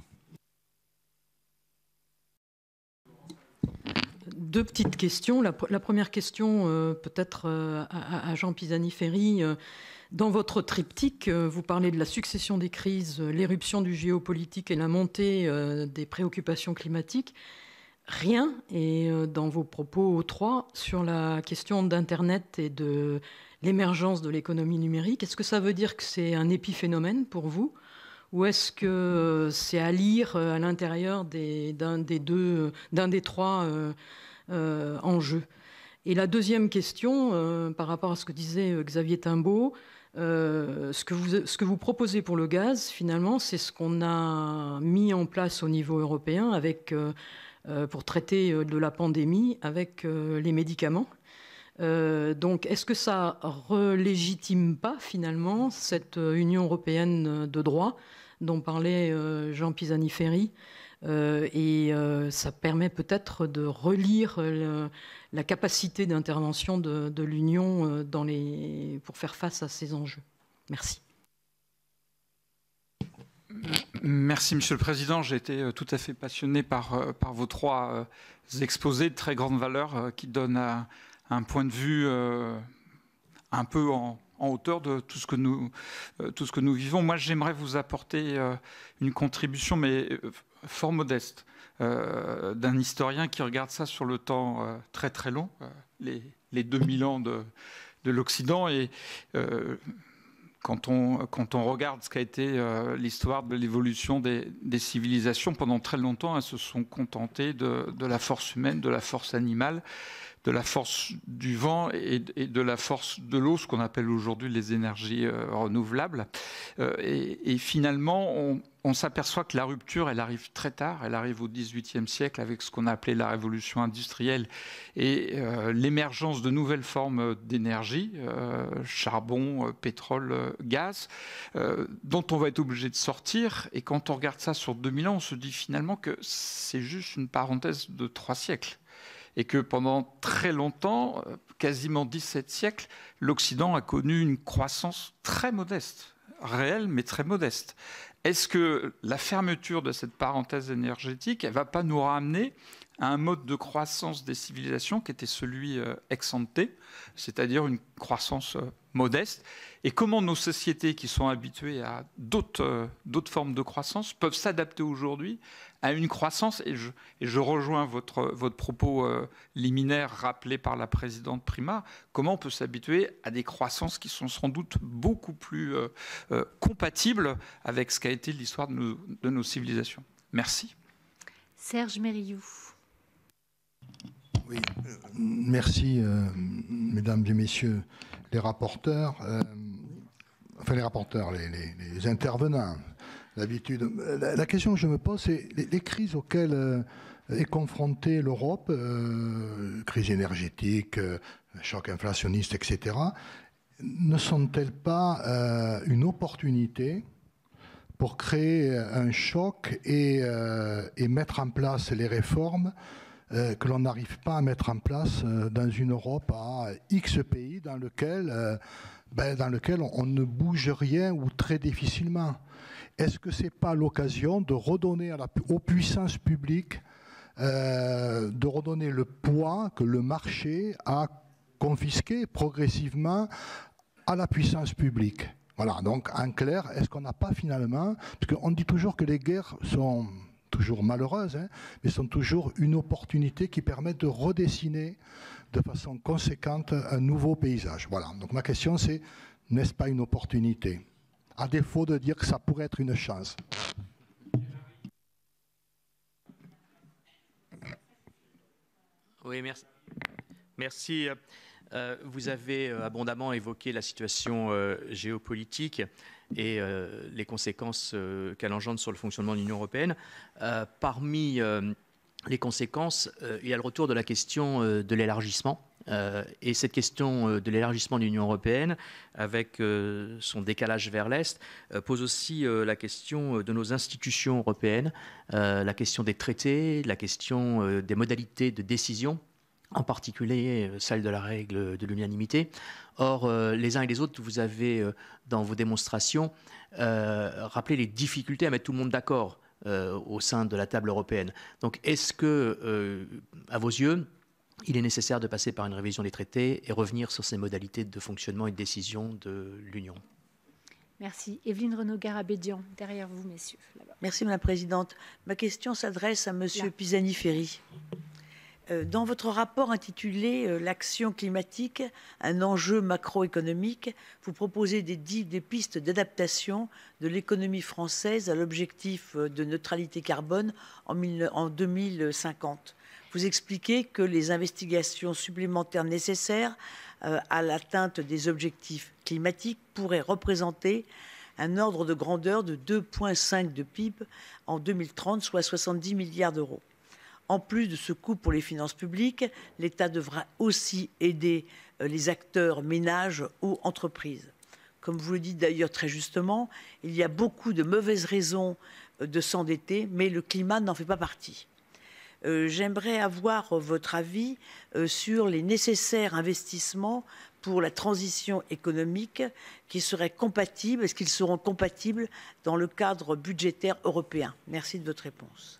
Deux petites questions. La, la première question, euh, peut-être euh, à, à Jean Pisani-Ferry. Euh, dans votre triptyque, euh, vous parlez de la succession des crises, l'éruption du géopolitique et la montée euh, des préoccupations climatiques. Rien, et euh, dans vos propos trois, sur la question d'Internet et de l'émergence de l'économie numérique. Est-ce que ça veut dire que c'est un épiphénomène pour vous ? Ou est-ce que c'est à lire à l'intérieur des, d'un des deux, d'un des trois euh, euh, enjeux? Et la deuxième question, euh, par rapport à ce que disait Xavier Timbaud, euh, ce, que vous, ce que vous proposez pour le gaz, finalement, c'est ce qu'on a mis en place au niveau européen avec, euh, euh, pour traiter de la pandémie avec euh, les médicaments. Euh, donc, est-ce que ça relégitime pas, finalement, cette Union européenne de droit dont parlait euh, Jean Pisani-Ferry, euh, et euh, ça permet peut-être de relire le, la capacité d'intervention de, de l'Union dans les, pour faire face à ces enjeux. Merci. Merci, Monsieur le Président. J'ai été tout à fait passionné par, par vos trois exposés de très grande valeur qui donnent un, un point de vue euh, un peu en... en hauteur de tout ce que nous, euh, tout ce que nous vivons. Moi, j'aimerais vous apporter euh, une contribution, mais euh, fort modeste, euh, d'un historien qui regarde ça sur le temps euh, très très long, euh, les, les deux mille ans de, de l'Occident. Et euh, quand, on, quand on regarde ce qu'a été euh, l'histoire de l'évolution des, des civilisations, pendant très longtemps, elles se sont contentées de, de la force humaine, de la force animale, de la force du vent et de la force de l'eau, ce qu'on appelle aujourd'hui les énergies euh, renouvelables. Euh, et, et finalement, on, on s'aperçoit que la rupture, elle arrive très tard. Elle arrive au dix-huitième siècle avec ce qu'on appelait la révolution industrielle et euh, l'émergence de nouvelles formes d'énergie, euh, charbon, euh, pétrole, euh, gaz, euh, dont on va être obligé de sortir. Et quand on regarde ça sur deux mille ans, on se dit finalement que c'est juste une parenthèse de trois siècles. Et que pendant très longtemps, quasiment dix-sept siècles, l'Occident a connu une croissance très modeste, réelle mais très modeste. Est-ce que la fermeture de cette parenthèse énergétique, elle ne va pas nous ramener à un mode de croissance des civilisations qui était celui ex ante, c'est-à-dire une croissance modeste? Et comment nos sociétés qui sont habituées à d'autres, d'autres formes de croissance peuvent s'adapter aujourd'hui à une croissance, et je, et je rejoins votre, votre propos euh, liminaire rappelé par la présidente Prima, comment on peut s'habituer à des croissances qui sont sans doute beaucoup plus euh, euh, compatibles avec ce qu'a été l'histoire de nos, de nos civilisations. Merci. Serge Mérillou. Oui, euh, merci, euh, mesdames et messieurs les rapporteurs, euh, enfin les rapporteurs, les, les, les intervenants. D'habitude, la, la question que je me pose, c'est les, les crises auxquelles euh, est confrontée l'Europe, euh, crise énergétique, euh, choc inflationniste, et cetera, ne sont-elles pas euh, une opportunité pour créer un choc et, euh, et mettre en place les réformes euh, que l'on n'arrive pas à mettre en place euh, dans une Europe à X pays dans lequel, euh, ben, dans lequel on, on ne bouge rien ou très difficilement? Est-ce que ce n'est pas l'occasion de redonner à la, aux puissances publiques, euh, de redonner le poids que le marché a confisqué progressivement à la puissance publique? Voilà, donc en clair, est-ce qu'on n'a pas finalement, parce qu'on dit toujours que les guerres sont toujours malheureuses, hein, mais sont toujours une opportunité qui permet de redessiner de façon conséquente un nouveau paysage. Voilà, donc ma question c'est, n'est-ce pas une opportunité ? À défaut de dire que ça pourrait être une chance. Oui, merci. Merci. Euh, vous avez abondamment évoqué la situation euh, géopolitique et euh, les conséquences euh, qu'elle engendre sur le fonctionnement de l'Union européenne. Euh, parmi euh, les conséquences, euh, il y a le retour de la question euh, de l'élargissement. Euh, et cette question euh, de l'élargissement de l'Union européenne, avec euh, son décalage vers l'Est, euh, pose aussi euh, la question de nos institutions européennes, euh, la question des traités, la question euh, des modalités de décision, en particulier euh, celle de la règle de l'unanimité. Or, euh, les uns et les autres, vous avez, euh, dans vos démonstrations, euh, rappelé les difficultés à mettre tout le monde d'accord euh, au sein de la table européenne. Donc, est-ce que, euh, à vos yeux, il est nécessaire de passer par une révision des traités et revenir sur ces modalités de fonctionnement et de décision de l'Union? Merci. Evelyne Renaud-Garabédian, derrière vous, messieurs. Merci, Madame la Présidente. Ma question s'adresse à Monsieur Pisani-Ferry. Dans votre rapport intitulé « L'action climatique, un enjeu macroéconomique », vous proposez des, des pistes d'adaptation de l'économie française à l'objectif de neutralité carbone en, en deux mille cinquante. Vous expliquez que les investigations supplémentaires nécessaires euh, à l'atteinte des objectifs climatiques pourraient représenter un ordre de grandeur de deux virgule cinq de P I B en deux mille trente, soit soixante-dix milliards d'euros. En plus de ce coût pour les finances publiques, l'État devra aussi aider euh, les acteurs, ménages ou entreprises. Comme vous le dites d'ailleurs très justement, il y a beaucoup de mauvaises raisons euh, de s'endetter, mais le climat n'en fait pas partie. Euh, J'aimerais avoir votre avis euh, sur les nécessaires investissements pour la transition économique qui seraient compatibles, est-ce qu'ils seront compatibles dans le cadre budgétaire européen? Merci de votre réponse.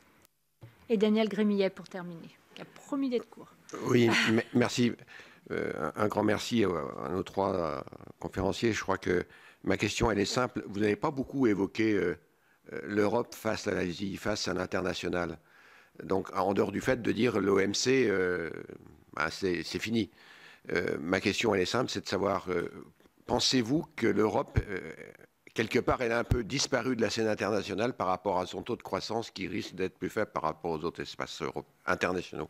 Et Daniel Grémillet pour terminer, qui a promis d'être court. Oui, merci. Euh, un grand merci à nos trois conférenciers. Je crois que ma question, elle est simple. Vous n'avez pas beaucoup évoqué euh, l'Europe face à l'Asie, face à l'international. Donc, en dehors du fait de dire l'O M C, euh, ben c'est fini. Euh, ma question, elle est simple, c'est de savoir, euh, pensez-vous que l'Europe, euh, quelque part, elle a un peu disparu de la scène internationale par rapport à son taux de croissance qui risque d'être plus faible par rapport aux autres espaces internationaux?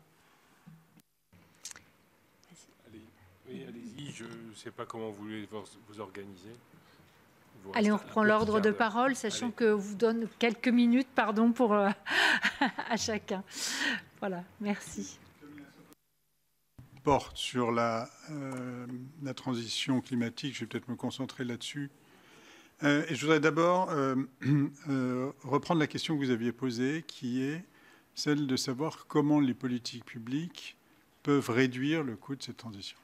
Allez, oui, allez-y, je ne sais pas comment vous voulez vous organiser. Allez, on reprend l'ordre de parole, sachant Allez. que vous donne quelques minutes, pardon, pour euh, à chacun. Voilà, merci. Porte sur la, euh, la transition climatique, je vais peut-être me concentrer là-dessus. Euh, et je voudrais d'abord euh, euh, reprendre la question que vous aviez posée, qui est celle de savoir comment les politiques publiques peuvent réduire le coût de cette transition.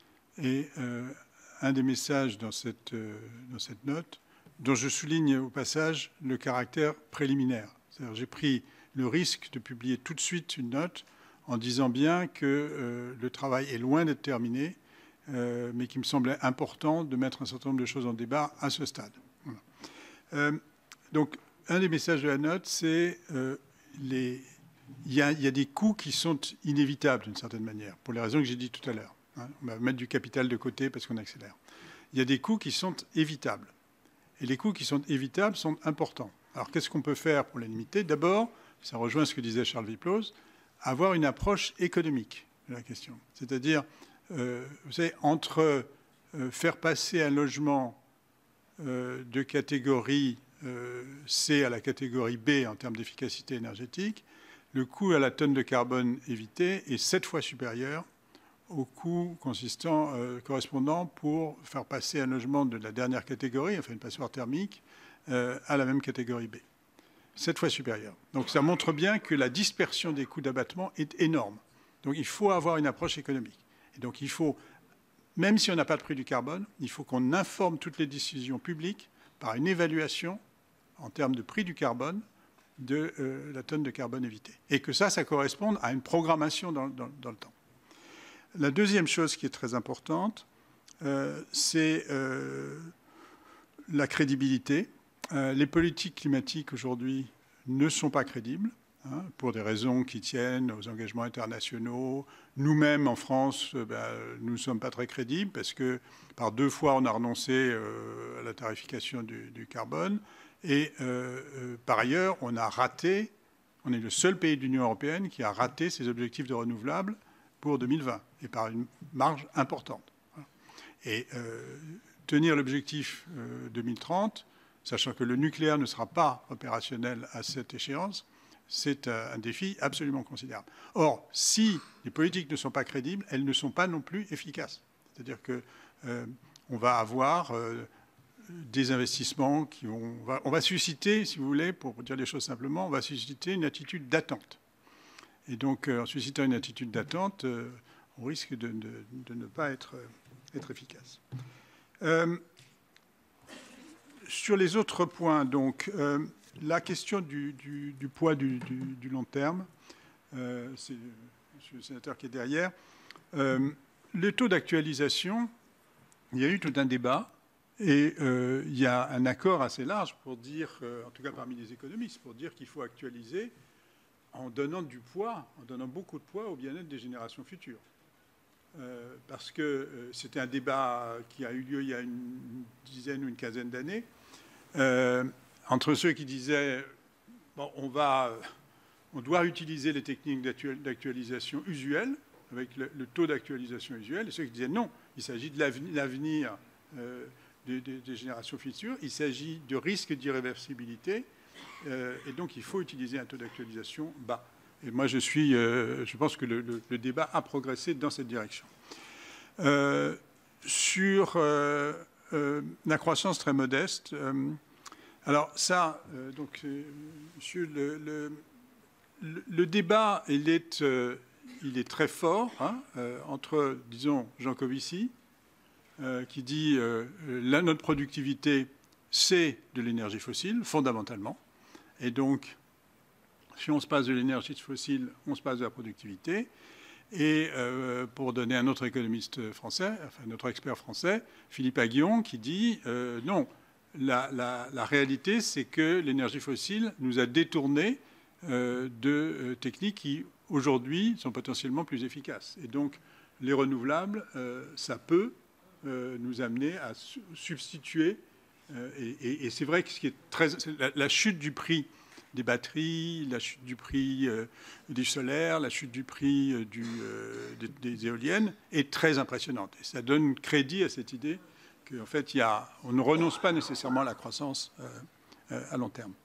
Et euh, un des messages dans cette, euh, dans cette note, dont je souligne au passage le caractère préliminaire. C'est-à-dire, j'ai pris le risque de publier tout de suite une note en disant bien que euh, le travail est loin d'être terminé, euh, mais qu'il me semblait important de mettre un certain nombre de choses en débat à ce stade. Voilà. Euh, donc, un des messages de la note, c'est euh, les... il y a, il y a des coûts qui sont inévitables d'une certaine manière, pour les raisons que j'ai dit tout à l'heure. On va mettre du capital de côté parce qu'on accélère. Il y a des coûts qui sont évitables. Et les coûts qui sont évitables sont importants. Alors, qu'est-ce qu'on peut faire pour les limiter? D'abord, ça rejoint ce que disait Charles Wyplosz, avoir une approche économique de la question. C'est-à-dire, euh, vous savez, entre euh, faire passer un logement euh, de catégorie euh, C à la catégorie B en termes d'efficacité énergétique, le coût à la tonne de carbone évité est sept fois supérieur au coût consistant, euh, correspondant pour faire passer un logement de la dernière catégorie, enfin une passoire thermique, euh, à la même catégorie B. Sept fois supérieur. Donc ça montre bien que la dispersion des coûts d'abattement est énorme. Donc il faut avoir une approche économique. Et donc il faut, même si on n'a pas de prix du carbone, il faut qu'on informe toutes les décisions publiques par une évaluation en termes de prix du carbone de euh, la tonne de carbone évitée. Et que ça, ça corresponde à une programmation dans, dans, dans le temps. La deuxième chose qui est très importante, euh, c'est euh, la crédibilité. Euh, les politiques climatiques aujourd'hui ne sont pas crédibles, hein, pour des raisons qui tiennent aux engagements internationaux. Nous-mêmes, en France, euh, ben, nous ne sommes pas très crédibles parce que par deux fois, on a renoncé euh, à la tarification du, du carbone. Et euh, euh, par ailleurs, on a raté, on est le seul pays de l'Union européenne qui a raté ses objectifs de renouvelables pour deux mille vingt, et par une marge importante. Et euh, tenir l'objectif euh, deux mille trente, sachant que le nucléaire ne sera pas opérationnel à cette échéance, c'est un défi absolument considérable. Or, si les politiques ne sont pas crédibles, elles ne sont pas non plus efficaces. C'est-à-dire qu'on euh, va avoir euh, des investissements qui vont... On va, on va susciter, si vous voulez, pour dire les choses simplement, on va susciter une attitude d'attente. Et donc, euh, en suscitant une attitude d'attente, euh, on risque de, de, de ne pas être, être efficace. Euh, sur les autres points, donc... Euh, la question du, du, du poids du, du, du long terme, euh, c'est le sénateur qui est derrière. Euh, le taux d'actualisation, il y a eu tout un débat et euh, il y a un accord assez large pour dire, euh, en tout cas parmi les économistes, pour dire qu'il faut actualiser en donnant du poids, en donnant beaucoup de poids au bien-être des générations futures. Euh, parce que euh, c'était un débat qui a eu lieu il y a une dizaine ou une quinzaine d'années. Euh, entre ceux qui disaient bon, on, va, on doit utiliser les techniques d'actualisation usuelles, avec le, le taux d'actualisation usuel, et ceux qui disaient non, il s'agit de l'avenir euh, des, des, des générations futures, il s'agit de risques d'irréversibilité, euh, et donc il faut utiliser un taux d'actualisation bas. Et moi, je, suis, euh, je pense que le, le, le débat a progressé dans cette direction. Euh, sur euh, euh, la croissance très modeste, euh, alors ça, euh, donc, euh, monsieur, le, le, le, le débat, il est, euh, il est très fort hein, euh, entre, disons, Jean Covici, euh, qui dit euh, la, notre productivité, c'est de l'énergie fossile, fondamentalement. Et donc, si on se passe de l'énergie fossile, on se passe de la productivité. Et euh, pour donner un autre économiste français, enfin notre expert français, Philippe Aghion, qui dit euh, non, La, la, la réalité, c'est que l'énergie fossile nous a détourné euh, de euh, techniques qui, aujourd'hui, sont potentiellement plus efficaces. Et donc, les renouvelables, euh, ça peut euh, nous amener à su substituer. Euh, et et, et c'est vrai que ce qui est très, la, la chute du prix des batteries, la chute du prix euh, du solaire, la chute du prix euh, du, euh, des, des éoliennes est très impressionnante. Et ça donne crédit à cette idée qu'en fait, il y a, on ne renonce pas nécessairement à la croissance euh, euh, à long terme.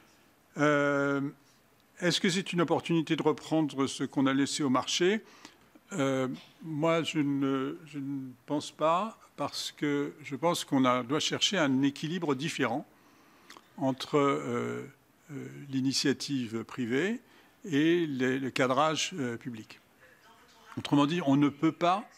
Euh, Est-ce que c'est une opportunité de reprendre ce qu'on a laissé au marché? euh, Moi, je ne, je ne pense pas, parce que je pense qu'on doit chercher un équilibre différent entre euh, euh, l'initiative privée et les, le cadrage euh, public. Autrement dit, on ne peut pas...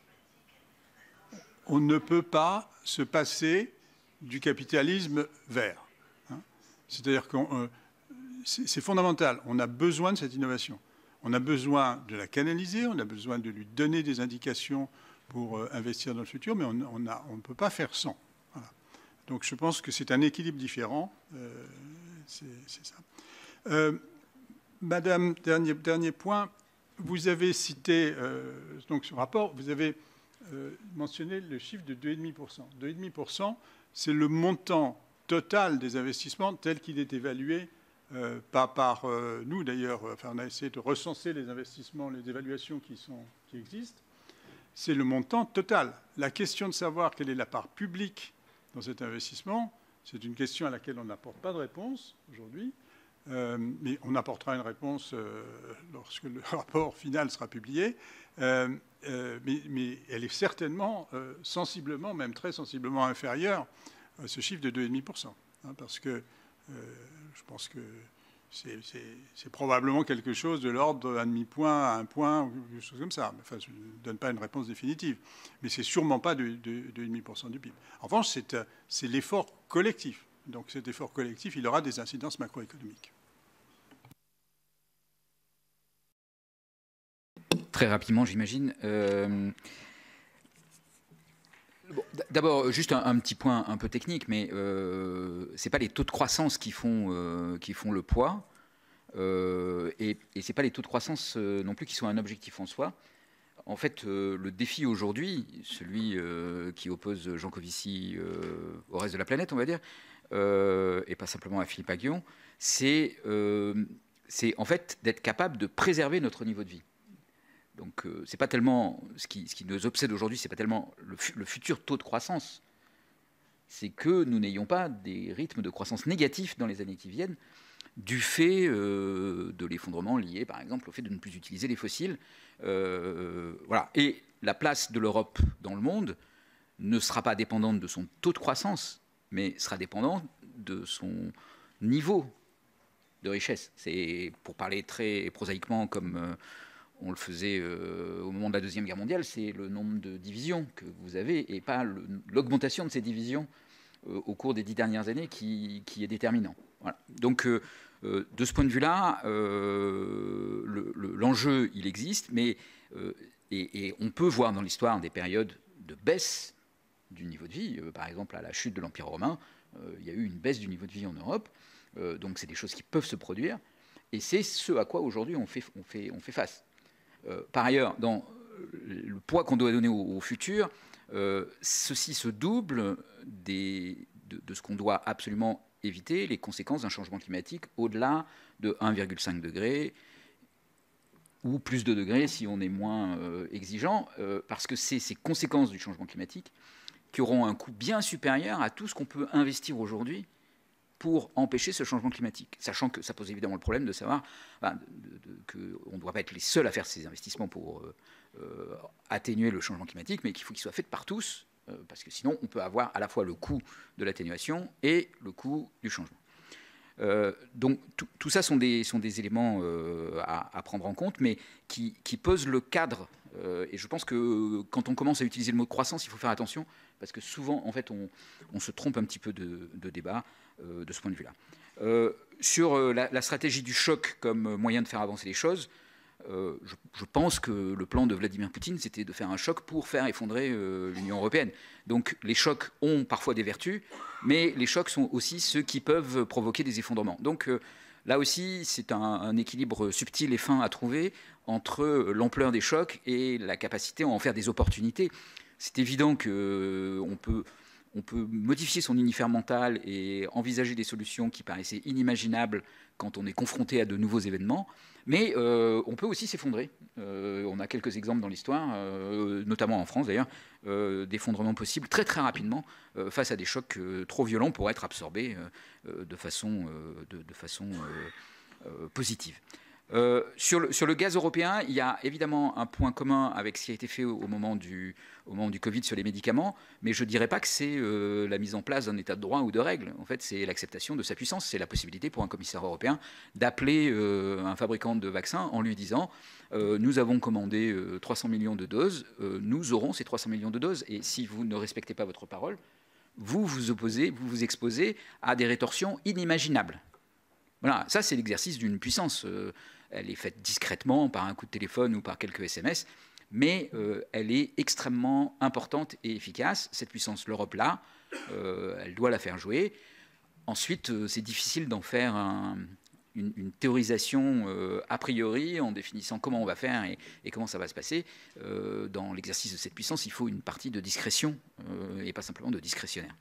On ne peut pas se passer du capitalisme vert. Hein. C'est-à-dire que euh, c'est fondamental. On a besoin de cette innovation. On a besoin de la canaliser, on a besoin de lui donner des indications pour euh, investir dans le futur, mais on, on, a, on ne peut pas faire sans. Voilà. Donc je pense que c'est un équilibre différent. Euh, c'est ça. Euh, Madame, dernier, dernier point, vous avez cité, euh, donc ce rapport, vous avez... Euh, mentionner le chiffre de deux virgule cinq pour cent. deux virgule cinq pour cent, c'est le montant total des investissements tel qu'il est évalué, euh, pas par euh, nous d'ailleurs. Enfin, on a essayé de recenser les investissements, les évaluations qui, sont, qui existent. C'est le montant total. La question de savoir quelle est la part publique dans cet investissement, c'est une question à laquelle on n'apporte pas de réponse aujourd'hui. Euh, mais on apportera une réponse euh, lorsque le rapport final sera publié. Euh, euh, mais, mais elle est certainement euh, sensiblement, même très sensiblement inférieure à ce chiffre de deux virgule cinq pour cent. Hein, parce que euh, je pense que c'est probablement quelque chose de l'ordre d'un demi-point à un point, ou quelque chose comme ça. Enfin, je ne donne pas une réponse définitive. Mais c'est sûrement pas de, de, de deux virgule cinq pour cent du P I B. En revanche, c'est l'effort collectif. Donc cet effort collectif, il aura des incidences macroéconomiques. Très rapidement, j'imagine. Euh, bon, D'abord, juste un, un petit point un peu technique, mais euh, ce n'est pas les taux de croissance qui font, euh, qui font le poids, euh, et, et ce n'est pas les taux de croissance euh, non plus qui sont un objectif en soi. En fait, euh, le défi aujourd'hui, celui euh, qui oppose Jean Covici euh, au reste de la planète, on va dire, euh, et pas simplement à Philippe Aghion, c'est euh, en fait d'être capable de préserver notre niveau de vie. Donc, euh, c'est pas tellement ce qui, ce qui nous obsède aujourd'hui, c'est pas tellement le, le futur taux de croissance, c'est que nous n'ayons pas des rythmes de croissance négatifs dans les années qui viennent, du fait euh, de l'effondrement lié, par exemple, au fait de ne plus utiliser les fossiles. Euh, voilà. Et la place de l'Europe dans le monde ne sera pas dépendante de son taux de croissance, mais sera dépendante de son niveau de richesse. C'est, pour parler très prosaïquement, comme euh, on le faisait euh, au moment de la Deuxième Guerre mondiale, c'est le nombre de divisions que vous avez et pas le, l'augmentation de ces divisions euh, au cours des dix dernières années qui, qui est déterminant. Voilà. Donc, euh, euh, de ce point de vue-là, euh, le, le, l'enjeu, il existe, mais euh, et, et on peut voir dans l'histoire des périodes de baisse du niveau de vie. Euh, par exemple, à la chute de l'Empire romain, euh, il y a eu une baisse du niveau de vie en Europe. Euh, donc, c'est des choses qui peuvent se produire. Et c'est ce à quoi aujourd'hui on fait, on fait, on fait face. Euh, par ailleurs, dans le poids qu'on doit donner au, au futur, euh, ceci se double des, de, de ce qu'on doit absolument éviter, les conséquences d'un changement climatique au-delà de un virgule cinq degré ou plus de degrés si on est moins euh, exigeant, euh, parce que c'est ces conséquences du changement climatique qui auront un coût bien supérieur à tout ce qu'on peut investir aujourd'hui pour empêcher ce changement climatique, sachant que ça pose évidemment le problème de savoir ben, qu'on ne doit pas être les seuls à faire ces investissements pour euh, euh, atténuer le changement climatique, mais qu'il faut qu'ils soient faits par tous, euh, parce que sinon on peut avoir à la fois le coût de l'atténuation et le coût du changement. Euh, donc tout, tout ça sont des, sont des éléments euh, à, à prendre en compte, mais qui, qui posent le cadre. Euh, et je pense que quand on commence à utiliser le mot croissance, il faut faire attention, parce que souvent, en fait, on, on se trompe un petit peu de, de débat euh, de ce point de vue-là. Euh, sur euh, la, la stratégie du choc comme moyen de faire avancer les choses, euh, je, je pense que le plan de Vladimir Poutine, c'était de faire un choc pour faire effondrer euh, l'Union européenne. Donc les chocs ont parfois des vertus, mais les chocs sont aussi ceux qui peuvent provoquer des effondrements. Donc euh, là aussi, c'est un, un équilibre subtil et fin à trouver entre l'ampleur des chocs et la capacité à en faire des opportunités. C'est évident qu'on peut, on peut modifier son univers mental et envisager des solutions qui paraissaient inimaginables quand on est confronté à de nouveaux événements, mais euh, on peut aussi s'effondrer. Euh, on a quelques exemples dans l'histoire, euh, notamment en France d'ailleurs, euh, d'effondrements possibles très très rapidement euh, face à des chocs euh, trop violents pour être absorbés euh, de façon, euh, de, de façon euh, euh, positive. Euh, sur, le, sur le gaz européen, il y a évidemment un point commun avec ce qui a été fait au, au, moment, du, au moment du Covid sur les médicaments, mais je ne dirais pas que c'est euh, la mise en place d'un état de droit ou de règles. En fait, c'est l'acceptation de sa puissance. C'est la possibilité pour un commissaire européen d'appeler euh, un fabricant de vaccins en lui disant euh, « Nous avons commandé euh, trois cents millions de doses, euh, nous aurons ces trois cents millions de doses. Et si vous ne respectez pas votre parole, vous vous opposez, vous vous exposez à des rétorsions inimaginables. » Voilà, ça c'est l'exercice d'une puissance. Euh, elle est faite discrètement par un coup de téléphone ou par quelques S M S, mais euh, elle est extrêmement importante et efficace. Cette puissance, l'Europe l'a, euh, elle doit la faire jouer. Ensuite, euh, c'est difficile d'en faire un, une, une théorisation euh, a priori en définissant comment on va faire et, et comment ça va se passer. Euh, dans l'exercice de cette puissance, il faut une partie de discrétion euh, et pas simplement de discrétionnaire.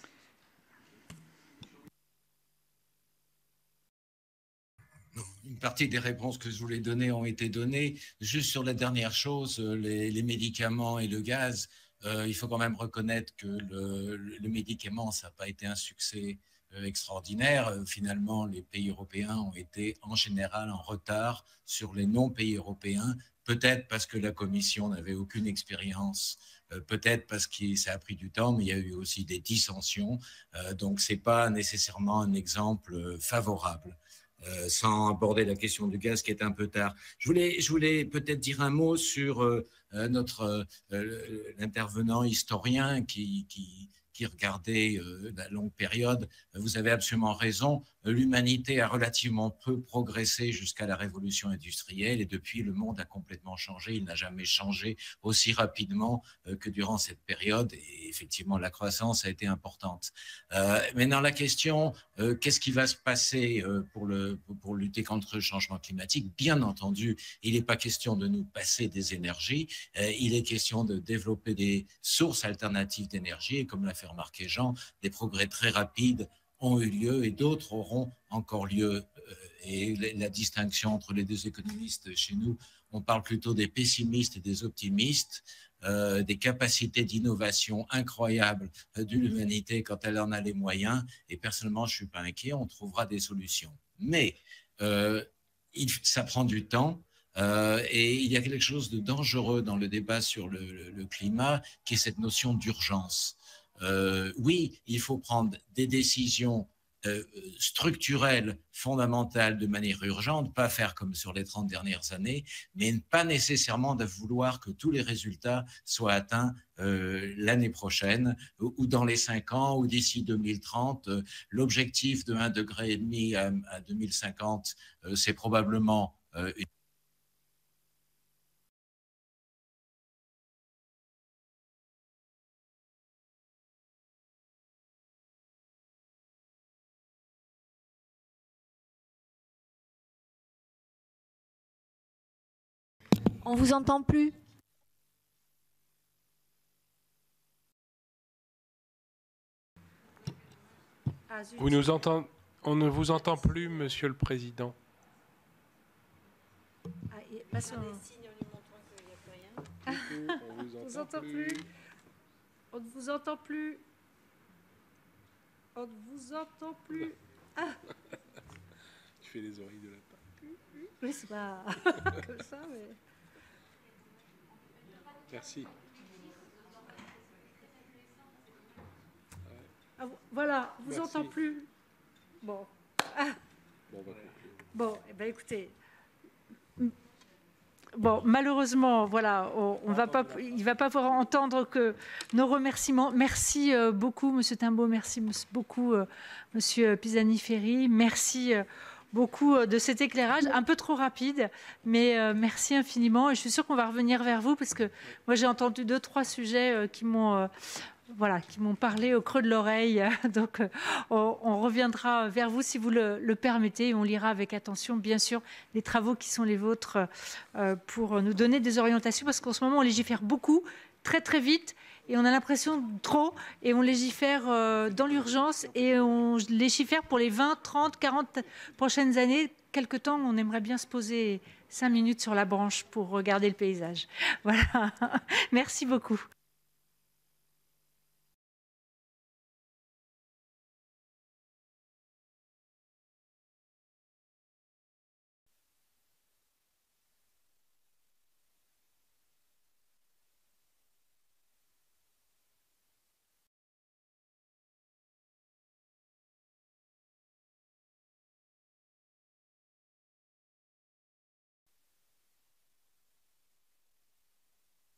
Une partie des réponses que je voulais donner ont été données. Juste sur la dernière chose, les, les médicaments et le gaz, euh, il faut quand même reconnaître que le, le médicament, ça n'a pas été un succès euh, extraordinaire. Euh, finalement, les pays européens ont été en général en retard sur les non-pays européens, peut-être parce que la Commission n'avait aucune expérience, euh, peut-être parce que ça a pris du temps, mais il y a eu aussi des dissensions. Euh, donc, ce n'est pas nécessairement un exemple favorable. Euh, sans aborder la question du gaz qui est un peu tard. Je voulais, je voulais peut-être dire un mot sur euh, notre euh, l'intervenant historien qui, qui, qui regardait euh, la longue période. Vous avez absolument raison. L'humanité a relativement peu progressé jusqu'à la révolution industrielle et depuis, le monde a complètement changé. Il n'a jamais changé aussi rapidement euh, que durant cette période et effectivement, la croissance a été importante. Euh, maintenant, la question, euh, qu'est-ce qui va se passer euh, pour, le, pour lutter contre le changement climatique? Bien entendu, il n'est pas question de nous passer des énergies, euh, il est question de développer des sources alternatives d'énergie et comme l'a fait remarquer Jean, des progrès très rapides ont eu lieu et d'autres auront encore lieu. Et la distinction entre les deux économistes chez nous, on parle plutôt des pessimistes et des optimistes, euh, des capacités d'innovation incroyables de l'humanité quand elle en a les moyens. Et personnellement, je ne suis pas inquiet, on trouvera des solutions. Mais euh, il, ça prend du temps. Euh, et il y a quelque chose de dangereux dans le débat sur le, le, le climat, qui est cette notion d'urgence. Euh, oui, il faut prendre des décisions euh, structurelles, fondamentales, de manière urgente, pas faire comme sur les trente dernières années, mais pas nécessairement de vouloir que tous les résultats soient atteints euh, l'année prochaine, ou, ou dans les cinq ans, ou d'ici deux mille trente. Euh, l'objectif de un degré et demi à, à deux mille cinquante, euh, c'est probablement euh, une On vous entend plus. Vous nous entend... On ne vous entend plus, Monsieur le Président. Ah, et, parce on... on ne vous entend plus. On ne vous entend plus. On ne vous entend plus. Ah. Tu fais les oreilles de lapin. Oui, c'est pas comme ça, mais... Merci. Ah, voilà, on ne vous Merci. entend plus. Bon. Ah. Bon, bah, bon eh ben, écoutez... Bon, malheureusement, voilà, on, on va pas, il ne va pas pouvoir entendre que nos remerciements. Merci euh, beaucoup, Monsieur Timbaud, merci monsieur, beaucoup, euh, Monsieur Pisani-Ferry. Merci euh, beaucoup euh, de cet éclairage, un peu trop rapide, mais euh, merci infiniment. Et je suis sûre qu'on va revenir vers vous, parce que moi, j'ai entendu deux, trois sujets euh, qui m'ont... Euh, Voilà, qui m'ont parlé au creux de l'oreille. Donc, on, on reviendra vers vous si vous le, le permettez. Et on lira avec attention, bien sûr, les travaux qui sont les vôtres euh, pour nous donner des orientations. Parce qu'en ce moment, on légifère beaucoup, très, très vite. Et on a l'impression de trop. Et on légifère euh, dans l'urgence. Et on légifère pour les vingt, trente, quarante prochaines années. Quelque temps, on aimerait bien se poser cinq minutes sur la branche pour regarder le paysage. Voilà. Merci beaucoup.